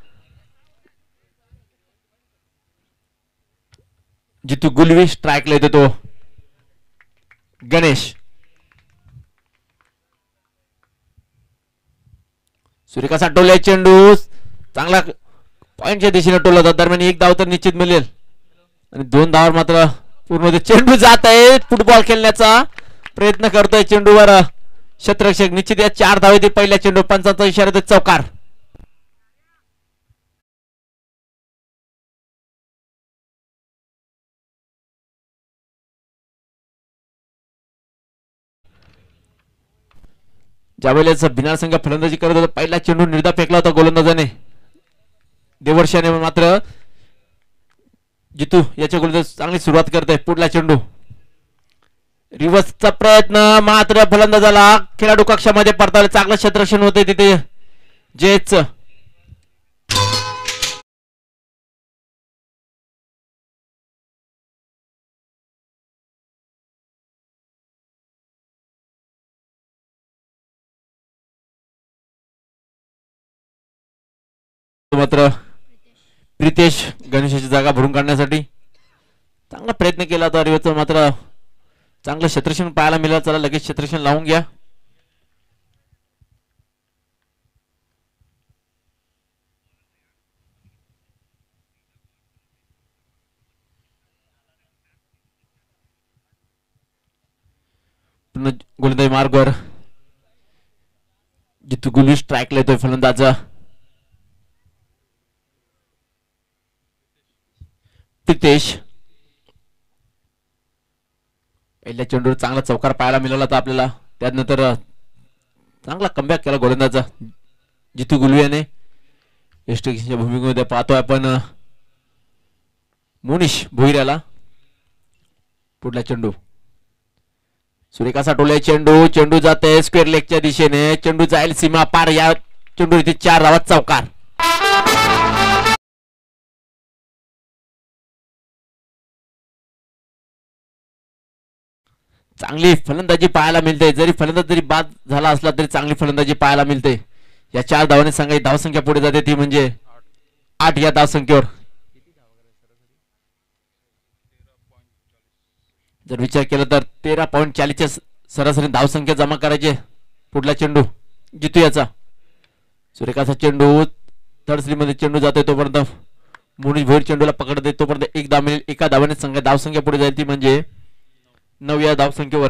जितू गुलवी, स्ट्राईकला येतो तो गणेश. सूर्यकासा टोल्या चेंडू चांगला पॉइंटच्या दिशेने टोला होता. दरम्यान एक धाव तर निश्चित मिळेल आणि दोन धावावर मात्र पूर्ण चेंडू जात आहे. फुटबॉल खेळण्याचा प्रयत्न करतोय चेंडूवर क्षेत्ररक्षक. निश्चित या चार धाव येते पहिल्या चेंडू. पंचाचा इशारा देत चौकार. ज्यावेळेस भिनार संघ फलंदाजी करत होता पहिला चेंडू निर्धा फेकला होता गोलंदाजाने देवर्षाने, मात्र जितू याच्या गोलंदाज चांगली सुरुवात करते. पुढला चेंडू रिव्हर्सचा प्रयत्न, मात्र फलंदाजाला खेळाडू कक्षामध्ये परतावले. चांगलं क्षेत्ररक्षण होते तिथे जेच. मात्र प्रितेश गणेशाची जागा भरून काढण्यासाठी चांगला प्रयत्न केला होता रिव्हर्सचा, मात्र चांगलं क्षेत्ररक्षण पाहायला मिळालं. चला लगेच क्षेत्ररक्षण लावून घ्या. पुन्हा गोलंदाजी मार्गवर जितू गुलवी स्ट्राईकला येतोय फलंदाजा प्रितेश. पहिल्या चेंडूवर चांगला चौकार पाहायला मिळाला होता आपल्याला. त्यानंतर चांगला कमबॅक केला गोलंदाजा जितू गुलवी याने. यष्टीच्या भूमिकेमध्ये पाहतोय आपण मोनिश भोईऱ्याला. पुढला चेंडू सूर्यकासा टोले चेंडू, चेंडू जाते स्क्वेअर लेगच्या दिशेने. चेंडू जाईल सीमा पार. या चेंडू इथे चार धावात चौकार. चांगली फलंदाजी पाहायला मिळते. जरी फलंदाज जरी बाद झाला असला तरी चांगली फलंदाजी पाहायला मिळते. या चार धावाने संघाची धावसंख्या पुढे जाते, ती म्हणजे आठ या धावसंख्येवर. जर विचार केला तर तेरा पॉईंट चाळीसच्या सरासरी धावसंख्या जमा करायचे. पुढला चेंडू जितू याचा. सूर्यकाचा चेंडू थर्ड स्लीप मध्ये चेंडू जातोय तोपर्यंत मोनिश भोईर चेंडूला पकडते. तोपर्यंत एक धाव मिळेल. एका धावाने संघ धावसंख्या पुढे जाईल, ती म्हणजे नऊ या धावसंख्येवर.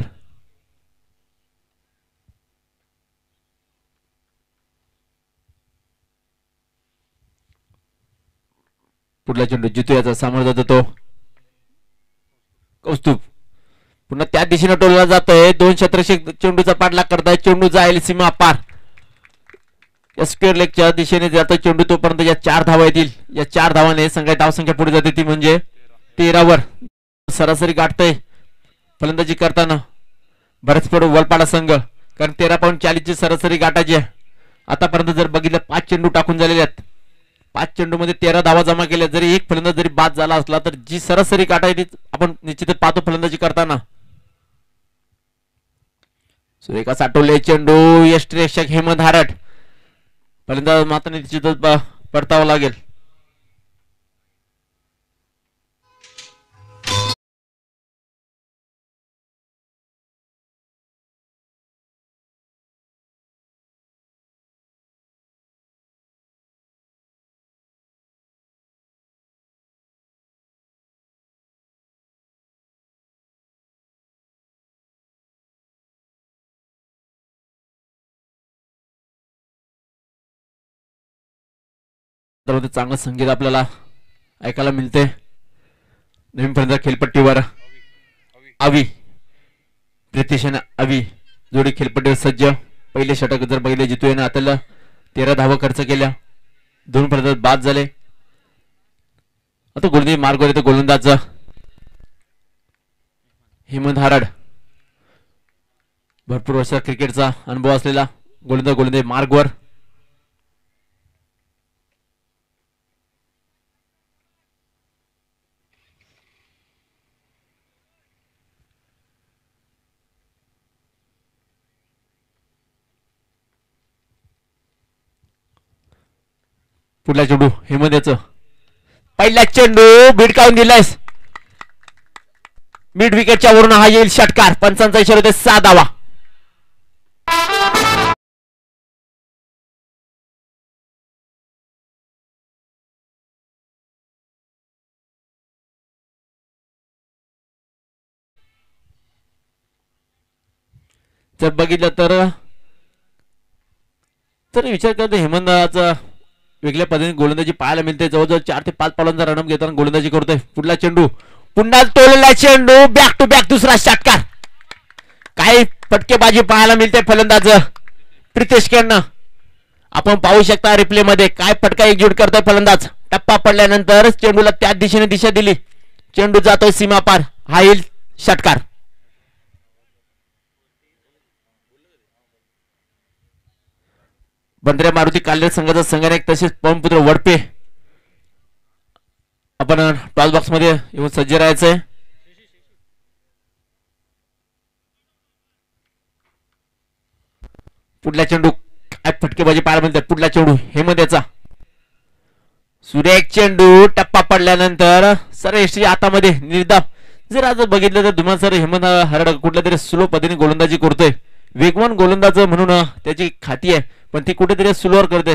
पुढला चेंडू जितू याचा. सामोर जातो तो कौस्तुभ. पुन्हा त्या दिशेने टोलला जातोय. दोन क्षेत्ररक्षक चेंडूचा पाठलाग करताय. चेंडू जाईल सीमा पार. या स्क्वेअर लेगच्या दिशेने जातोय चेंडू. तोपर्यंत या चार धावा येतील. या चार धावाने संघाची धावसंख्या पुढे जाते, ती म्हणजे तेरावर सरासरी गाठतोय फलंदाजी करताना बरेच पडू वलपाडा संघ, कारण तेरा पॉईंट चाळीस ची सरासरी गाठायची आहे. आतापर्यंत जर बघितलं पाच चेंडू टाकून झालेले आहेत. पाच चेंडू मध्ये तेरा धावा जमा केल्या. जरी एक फलंदाज जरी बाद झाला असला तर जी सरासरी गाठायची आपण निश्चितच पाहतो फलंदाजी करताना. सुरेखा साठवले चेंडू. यष्टीरक्षक हेमंत हारट. फलंदाज मात्र निश्चितच परतावा लागेल. चांगलं संगीत आपल्याला ऐकायला मिळते. नवीन फलंदाज खेळपट्टीवर अवी प्रितेश अवी जोडी खेळपट्टीवर सज्ज. पहिले षटक जर पहिले जितू याने आता तेरा धावा खर्च केल्या. दोन फलंदाज बाद झाले. आता गोलंदाजी मार्गवर येतो गोलंदाज हेमंत हारड. भरपूर वर्ष क्रिकेटचा अनुभव असलेला गोलंदाज गोलंदाजी मार्गवर. पुढला चेंडू हेमंत पहिला चेंडू भिडकावून दिलायस मिड विकेटच्या वरून हा येईल षटकार पंचांचा इशारा होते सहा धावा जर बघितलं तर तर विचार करतो हेमंतचा वेगळ्या पद्धतीने गोलंदाजी पाहायला मिळते जवळजवळ चार ते पाच पावलांचा रनअप घेताना गोलंदाजी करतोय पुढला चेंडू पुन्हा तोडलेला चेंडू बॅक टू बॅक दुसरा षटकार काही फटकेबाजी पाहायला मिळते फलंदाज प्रितेश कडनं आपण पाहू शकता रिप्ले मध्ये काय फटका एकजूट करतोय फलंदाज टप्पा पडल्यानंतर चेंडूला त्याच दिशेने दिशा दिली चेंडू जातोय सीमा पार हा येईल षटकार बंद्रे मारुती काल्ले संघाचा संघनायक तसेच पवनपुत्र वडपे आपण टॉस बॉक्स मध्ये येऊन सज्ज राहायचंय पुढला चेंडू काय फटकेबाजी पाहायला मिळते पुढला चेंडू हेमंतचा सुरेख चेंडू टप्पा पडल्यानंतर सर एसटी हातामध्ये निर्धाव जर आज बघितलं तर धुमान सर हेमंत हरड कुठल्या तरी स्लो पद्धतीने गोलंदाजी करतोय वेगवान गोलंदाज म्हणून त्याची खाती आहे पण ती कुठेतरी स्लोअर करते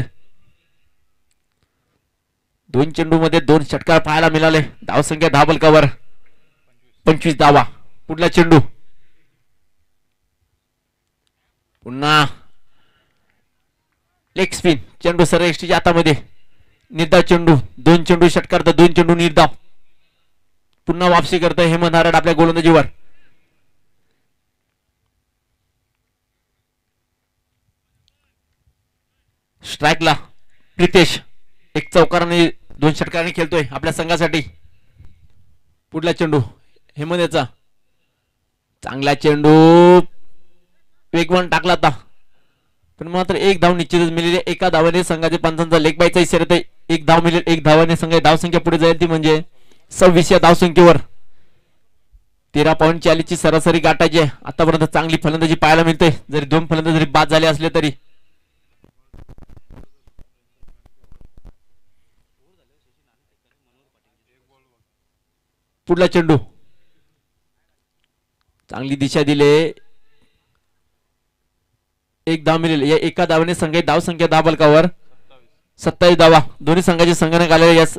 दोन चेंडू मध्ये दोन षटकार पाहायला मिळाले धावसंख्या दहा बलकावर पंचवीस धावा पुढला चेंडू पुन्हा लेग स्पिन चेंडू सर एसटीच्या हातामध्ये निर्धाव चेंडू दोन चेंडू षटकार तर दोन चेंडू निर्धाव पुन्हा वापसी करतोय हेमंत हरड आपल्या गोलंदाजीवर स्ट्राईकला प्रितेश एक चौकाराने दोन षटकाराने खेळतोय आपल्या संघासाठी पुढला चेंडू हेमंतचा चांगला चेंडू वेगवान टाकला आता पण मात्र एक धाव निश्चितच मिळेल एका धावाने संघाचे पंचांचा लेग बायचा इशारा एक धाव मिळेल एक धावाने संघ धावसंख्या पुढे जाईल ती म्हणजे सव्वीस या धावसंख्येवर तेरा पॉईंट चाळीस ची सरासरी गाठायची आहे आतापर्यंत चांगली फलंदाजी पाहायला मिळते जरी दोन फलंदाज जरी बाद झाले असले तरी पुढला चेंडू चांगली दिशा दिले एक धाव मिळेल या एका धावाने संघ धाव संख्या दहा बलकावर सत्तावीस धावा दोन्ही संघाचे संघाने आलेले या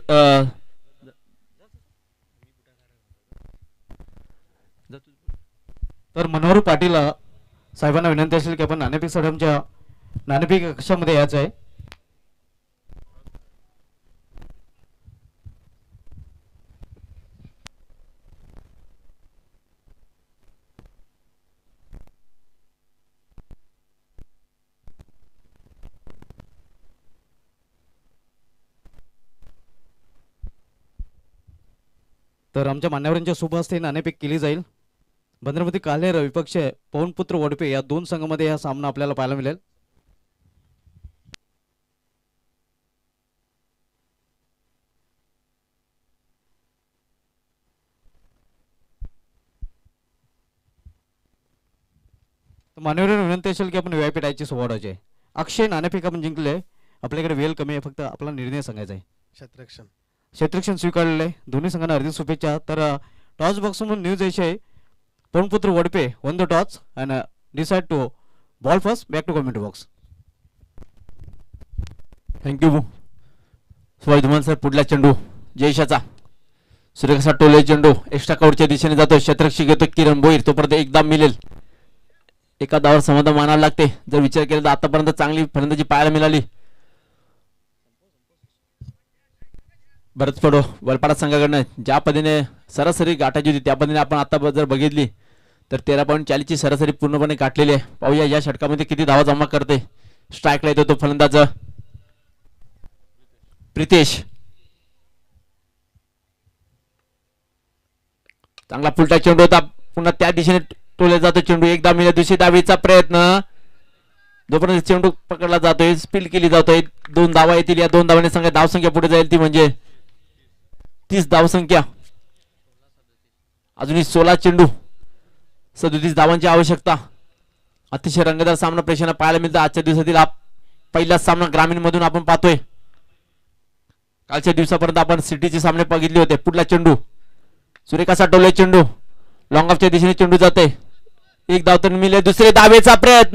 तर मनोहर पाटील साहेबांना विनंती असेल की आपण नाणेफेक स्टेडियमच्या नाणेफेक कक्षामध्ये यायचं आहे तर आमच्या मान्यवरांच्या शुभ हस्ते नाणेफेक केली जाईल बंदरमध्ये काल्हेर विपक्ष पवनपुत्र वडपे या दोन संघामध्ये हा सामना आपल्याला पाहायला मिळेल मान्यवरांना विनंती असेल की आपण व्हीआयपी टायची सोडवायची आहे अक्षय नाणेफेक आपण जिंकले आपल्याकडे वेळ कमी आहे फक्त आपला निर्णय सांगायचा आहे क्षेत्ररक्षण क्षेत्ररक्षण स्वीकारलेलं आहे दोन्ही संघांना हार्दिक शुभेच्छा तर टॉस बॉक्स म्हणून न्यूज यायची आहे Pawanputra Wadpe won the toss and decide to bowl first back to comment box thank you Subhash Dhuman sir पुढला चेंडू जयशाचा सूर्यकसा टोले चेंडू एक्स्ट्रा कव्हरच्या दिशेने जातो क्षेत्ररक्षक घेतो किरण भोईर तोपर्यंत एकदा मिळेल एका धावावर समाधान मानावं लागते जर विचार केला तर आतापर्यंत चांगली फलंदाजी पाहायला मिळाली बरंच पडो वलपाडा संघाकडनं ज्या पद्धतीने सरासरी गाठायची होती त्या पद्धतीने आपण आता जर बघितली तर तेरा पॉईंट चाळीसची सरासरी पूर्णपणे गाठलेली आहे पाहूया या षटकामध्ये किती धावा जमा करते स्ट्राईकला येतो तो फलंदाज प्रितेश चांगला फुलटा चेंडू होता पुन्हा त्या दिशेने टोले जातो चेंडू एकदा मिळेल दुसरी दावीचा प्रयत्न जोपर्यंत चेंडू पकडला जातोय स्पीड केली जातोय दोन धावा येतील या दोन धावांनी संख्या धावसंख्या पुढे जाईल ती म्हणजे तीस धावसंख्या अजूनही सोळा चेंडू सदोतीस धावांची आवश्यकता अतिशय रंगतदार सामना प्रेक्षकांना पाहायला मिळतो आजच्या दिवसातील हा पहिलाच सामना ग्रामीण मधून आपण पाहतोय कालच्या दिवसापर्यंत आपण सिटीचे सामने बघितले होते. पुढला चेंडू सुरेख असा टोले चेंडू लॉंग ऑफच्या दिशेने चेंडू जाते. एक धाव तर मिळेल. दुसरे धावेचा प्रयत्न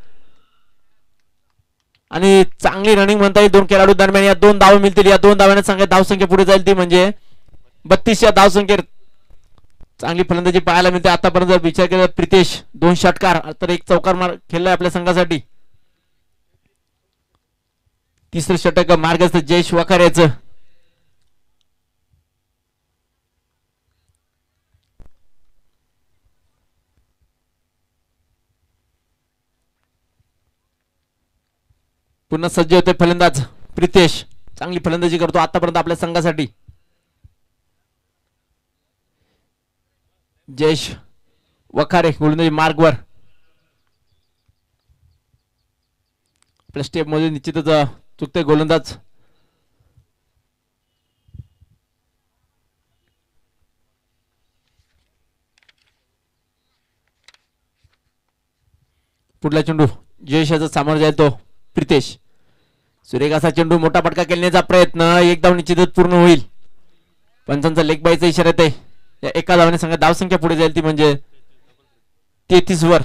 आणि चांगली रनिंग म्हणता येईल दोन खेळाडू दरम्यान. या दोन धाव मिळतील. या दोन धाव्याने संख्या धावसंख्या पुढे जाईल ती म्हणजे बत्तीस या धावसंख्येत चांगली फलंदाजी पाहायला मिळते. आतापर्यंत जर विचार केला प्रितेश दोन षटकार तर एक चौकार मार खेळलाय आपल्या संघासाठी. तिसरं षटक मार्गस्थ जयेश वखार याचं. पुन्हा सज्ज होते फलंदाज प्रितेश. चांगली फलंदाजी करतो आतापर्यंत आपल्या संघासाठी. जयेश वखारे गोलंदाजी मार्गवर. आपल्या स्टेप मध्ये निश्चितच चुकते गोलंदाज. पुढला चेंडू जयेश याचा सामोर जातो प्रितेश. सुरेख असा चेंडू मोठा फटका खेळण्याचा प्रयत्न. एक धाव निश्चितच पूर्ण होईल. पंचांचा लेग बायचा इशारा येते. या एका धावाने संघ धावसंख्या पुढे जाईल ती म्हणजे तेहतीस वर.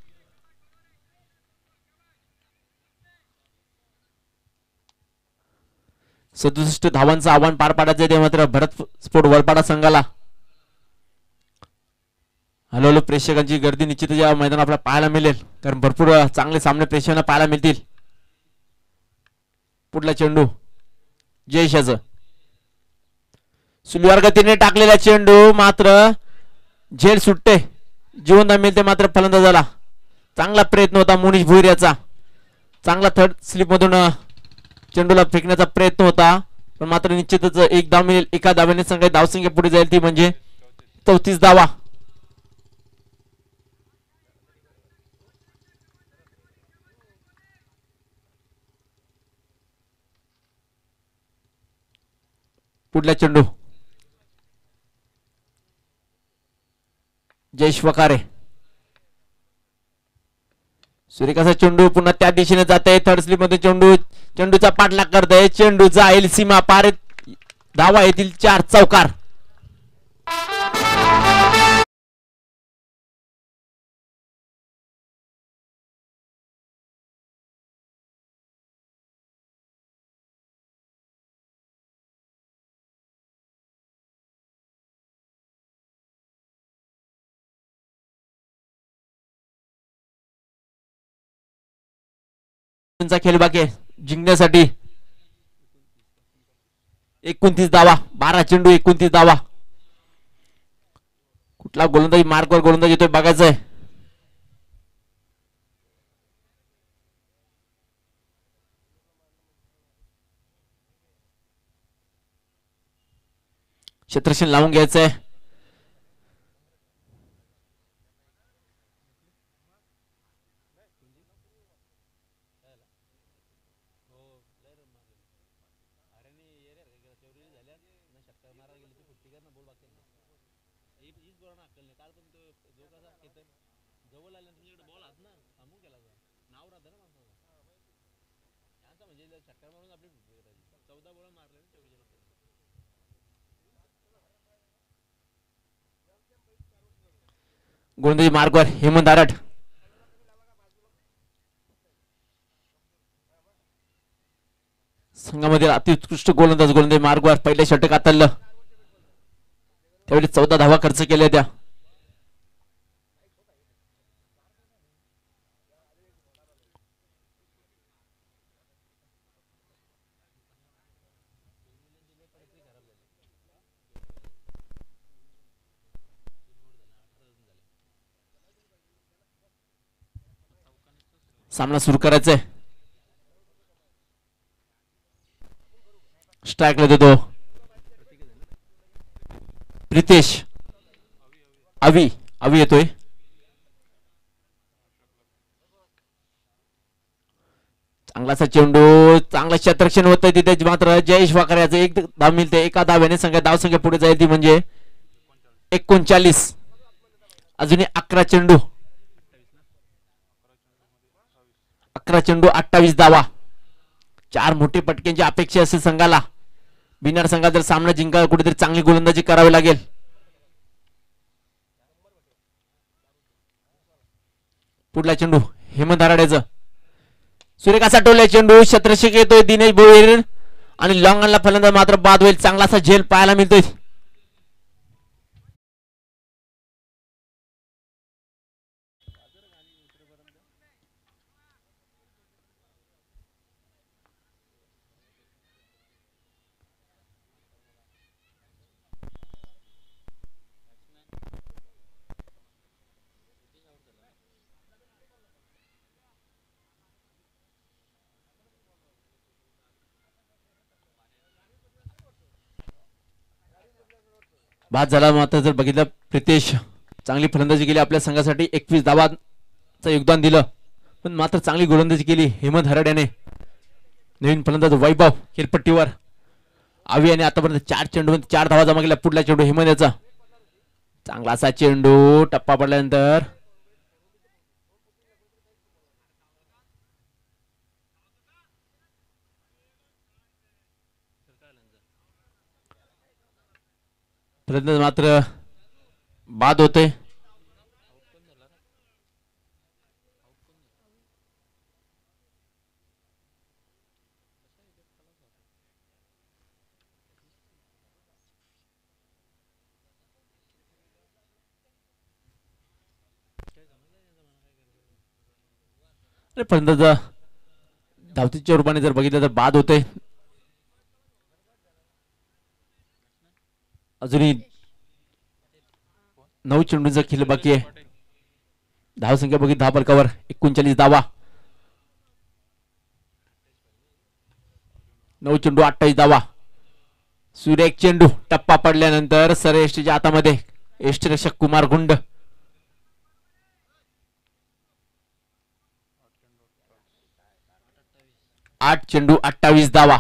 सदुसष्ट धावांचं आव्हान पार पाडायचं ते मात्र भरत स्पोर्ट वरपाडा संघाला. हलो हलो प्रेक्षकांची गर्दी निश्चित या मैदान आपल्याला पाहायला मिळेल कारण भरपूर चांगले सामने प्रेक्षकांना पाहायला मिळतील. पुढला चेंडू जयेशाचं सुलवार गतीने टाकलेला चेंडू मात्र झेल सुटते. जिवंत मिळते मात्र फलंदाजाला. चांगला प्रयत्न होता मोनिश भोईर याचा. चांगला थर्ड स्लिप मधून चेंडूला फेकण्याचा प्रयत्न होता पण मात्र निश्चितच एक धाव मिळेल. एका धाव्याने संघ धावसंख्या पुढे जाईल ती म्हणजे चौतीस धावा. पुढला चेंडू जयेश वखारे. सुरेखाचा चेंडू पुन्हा त्या दिशेने जाते. थर्ड स्लिप मध्ये चेंडू चेंडूचा पाठलाग करतोय. चेंडू जाईल सीमा पार. धावा येतील चार चौकार. खेळ बाकी जिंकण्यासाठी. एकोणतीस धावा. बारा चेंडू एकोणतीस धावा. कुठला गोलंदाजी मार्कवर गोलंदाज येतोय बघायचंय. क्षेत्रक्षण लावून घ्यायचंय. गोलंदाजी मार्गवर हेमंत आरट. संघामध्ये अतिउत्कृष्ट गोलंदाज गोलंदाजी मार्गवर पहिल्या षटक आतलं त्यावेळी चौदा धावा खर्च केल्या त्या. सामना सुरू करायचा आहे. स्ट्राईकला देतो प्रितेश. अवी अवी येतोय. चांगलासा चेंडू. चांगला क्षेत्ररक्षण होतंय तिथे मात्र जयेश वखारे याचं एक धाव मिळते. एका धाव्याने संख्या धाव संख्या पुढे जाईल ती म्हणजे एकोणचाळीस. अजूनही अकरा चेंडू. अकरा चेंडू अठ्ठावीस धावा. चार मोठे पटक्यांची अपेक्षा असेल संघाला. बिनार संघात जर सामना जिंकायला कुठेतरी चांगली गोलंदाजी करावी लागेल. पुढला चेंडू हेमंत हराड्याचं, सुरेख असा टोललाय चेंडू, शत्रक्षक येतोय दिनेश भोईर आणि लॉंग ऑनला फलंदाज मात्र बाद होईल. चांगला असा झेल पाहायला मिळतोय. बाद झाला मात्र जर बघितलं प्रितेश चांगली फलंदाजी केली आपल्या संघासाठी, एकवीस धावांचं योगदान दिलं, पण मात्र चांगली गोलंदाजी केली हेमंत हराड्याने. नवीन फलंदाज वैभव खेळपट्टीवर, आवी आणि आतापर्यंत चार चेंडू चार धावा जमा केल्या. पुढला चेंडू हेमंत याचा, चांगला असा चेंडू, टप्पा पडल्यानंतर फलंदाज मात्र बाद होते. फलंदाज धावतीच्या रूपाने जर बघितलं तर बाद होते. अजूनही नऊ चेंडूंचा खेळ बाकी आहे. धाव संख्या बघित दहा फलकावर एकोणचाळीस धावा, नऊ चेंडू अठ्ठावीस धावा. सुरेख चेंडू, टप्पा पडल्यानंतर सर एसटीच्या हातामध्ये, यष्टिरक्षक कुमार गुंड. आठ चेंडू अठ्ठावीस धावा.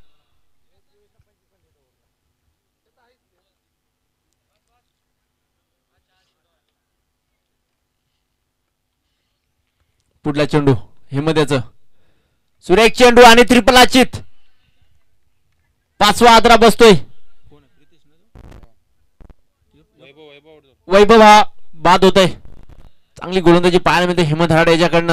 पुढला चेंडू हेमंत याचं, सुरेख चेंडू आणि त्रिपल अचित, पाचवा आदरा बसतोय. वैभव हा बाद होत आहे. चांगली गोलंदाजी पाहायला मिळते हेमंत हराडे याच्याकडनं.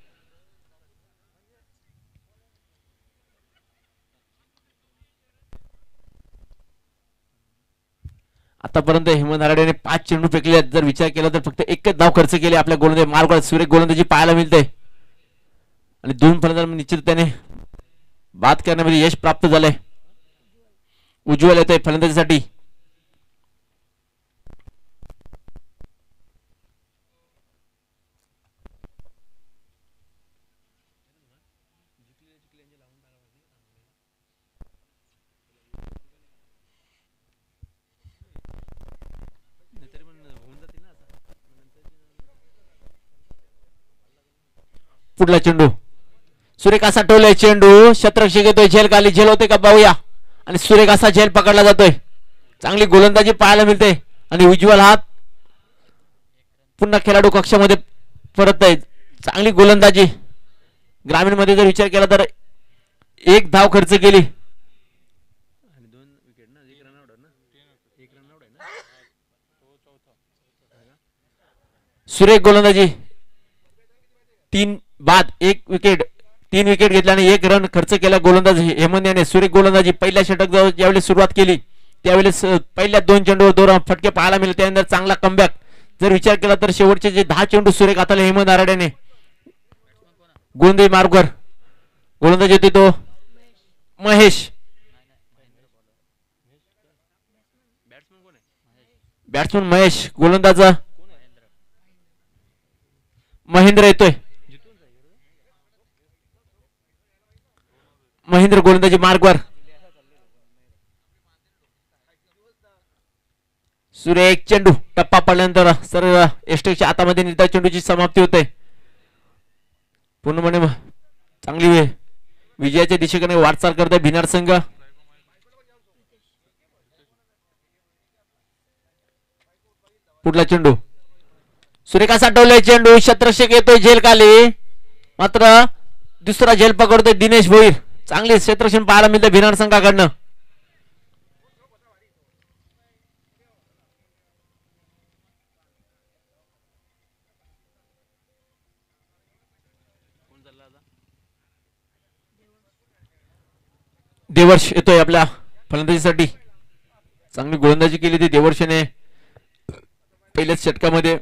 आतापर्यंत हेमंत हराडेने पाच चेंडू फेकले आहेत. जर विचार केला तर फक्त एकच धाव खर्च केले आपल्या गोलंदाजी मार्गावर. सुरेख गोलंदाजी पाहायला मिळते आणि दोन फलंदाज निश्चित त्याने बाद करण्यामध्ये यश प्राप्त झालंय. उज्ज्वल येतोय फलंदाजीसाठी. पुढला चेंडू सुरेख असा टोललाय चेंडू, शतरक्षक येतोय, झेल खाली, झेल होते का पाहूया. आणि सुरेख असा झेल पकडला जातोय. चांगली गोलंदाजी पाहायला मिळते आणि उज्ज्वल हात पुन्हा खेळाडू कक्षामध्ये परत आहे. चांगली गोलंदाजी. ग्रामीण मध्ये जर विचार केला तर एक धाव खर्च केली. सुरेख गोलंदाजी, तीन बाद एक विकेट, तीन विकेट घेतला आणि एक रन खर्च केला गोलंदाज हेमंत याने. सुरेख गोलंदाजी. पहिल्या षटक ज्यावेळी सुरुवात केली त्यावेळेस पहिल्या दोन चेंडूवर दोन फटके पाहायला मिळाले, त्यानंतर चांगला कमबॅक. जर विचार केला तर शेवटचे जे दहा चेंडू सुरेख हाताला हेमंत हराड्याने. गोलंदाजी मार्गवर गोलंदाजी होती तो महेश. बॅट्समन महेश, गोलंदाज महेंद्र येतोय. महेंद्र गोलंदाजी मार्गवर. सुरेख चेंडू, टप्पा पडल्यानंतर सर एस्टेकच्या हातामध्ये निर्धार चेंडूची समाप्ती होते. पूर्णपणे चांगली विजयाच्या दिशेकडे वाटचाल करत आहे भिनार संघ. पुढला चेंडू सुरेख असा टोललाय चेंडू, शतरक्षक येतोय झेल खाली, मात्र दुसरा झेल पकडतोय दिनेश भोईर. चांगले क्षेत्ररक्षण पाहायला मिळते भिनार संघाकडनं. देवर्ष येतोय आपल्या फलंदाजीसाठी. चांगली गोलंदाजी केली ती देवर्षने पहिल्याच षटकामध्ये.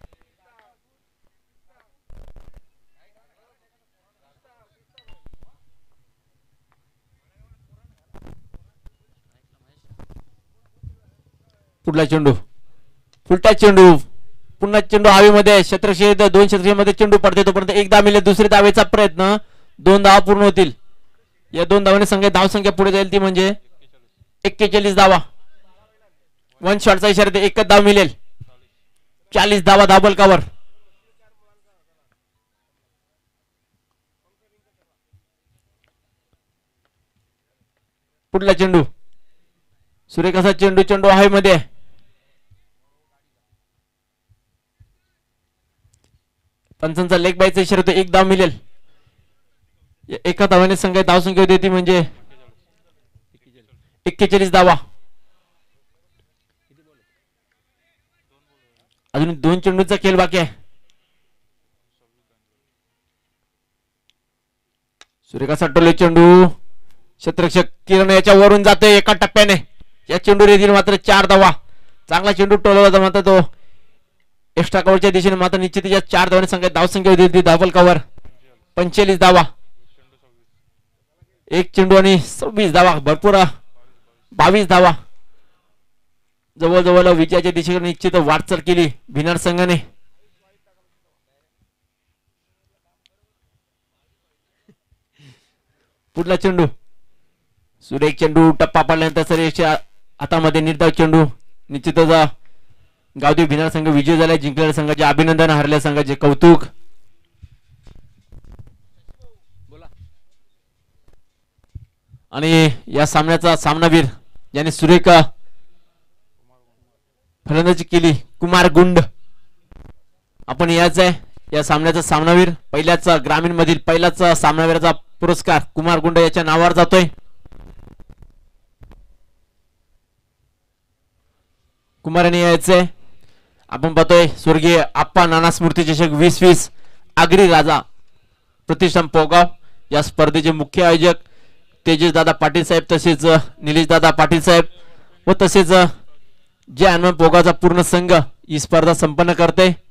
पुढला चेंडू, फुलटा चेंडू, पुन्हा चेंडू हवेमध्ये. क्षेत्रक्षय दोन क्षेत्रक्षेमध्ये चेंडू पडते तोपर्यंत एक धाव मिळेल. दुसरी धावेचा प्रयत्न, दोन धावा पूर्ण होतील. या दोन धावांनी संख्या धाव संख्या पुढे जाईल ती म्हणजे एक्केचाळीस धावा. वन शॉटचा इशारा ते एकच धाव मिळेल. चाळीस धावा धाबलकावर. पुढला चेंडू, सुरेख असा चेंडू, चेंडू हवेमध्ये. पंचांचा लेग बायचा इशारा तो एक धाव मिळेल. एका धावाने संख्या धाव संख्या होती ती म्हणजे एक्केचाळीस धावा. अजून दोन चेंडूचा खेळ बाकी आहे. सुरेखा सटवले चेंडू, क्षेत्ररक्षक किरण याच्या वरून जातोय एका टप्प्याने. या चेंडू येतील मात्र चार धावा. चांगला चेंडू टोलवला मात्र तो एक्स्ट्रा कव्हरच्या दिशेने मात्र निश्चित या चार धावांनी संख्या धाव संख्या होती ती धावलकावर पंचेचाळीस धावा. एक चेंडू आणि सव्वीस धावा, भरपूर बावीस धावा. जवळजवळ विजयाच्या दिशेने निश्चित वाटचाल केली भिनार संघाने. पुढला चेंडू, सुरेख चेंडू, टप्पा पडल्यानंतर सर हातामध्ये निर्धाव चेंडू. निश्चितच गावदेव भिनार संघ विजय झाला. जिंकलेल्या संघाचे अभिनंदन, हरलेल्या संघाचे कौतुक. आणि या सामन्याचा सामनावीर ज्याने सुरेख फलंदाजी केली, कुमार गुंड. आपण याच आहे या सामन्याचा सामनावीर. पहिल्याच ग्रामीण मधील पहिलाच सामनावीराचा पुरस्कार कुमार गुंड याच्या नावावर जातोय. कुमार यांनी यायचंय. आपण पाहतोय स्वर्गीय आप्पा नाना स्मृती चषक वीस वीस आगरी राजा प्रतिष्ठान पोगाव. या स्पर्धेचे मुख्य आयोजक तेजस दादा पाटील साहेब, तसेच निलेश दादा पाटील साहेब व तसेच जे हनुमान पोगावचा पूर्ण संघ ही स्पर्धा संपन्न करते.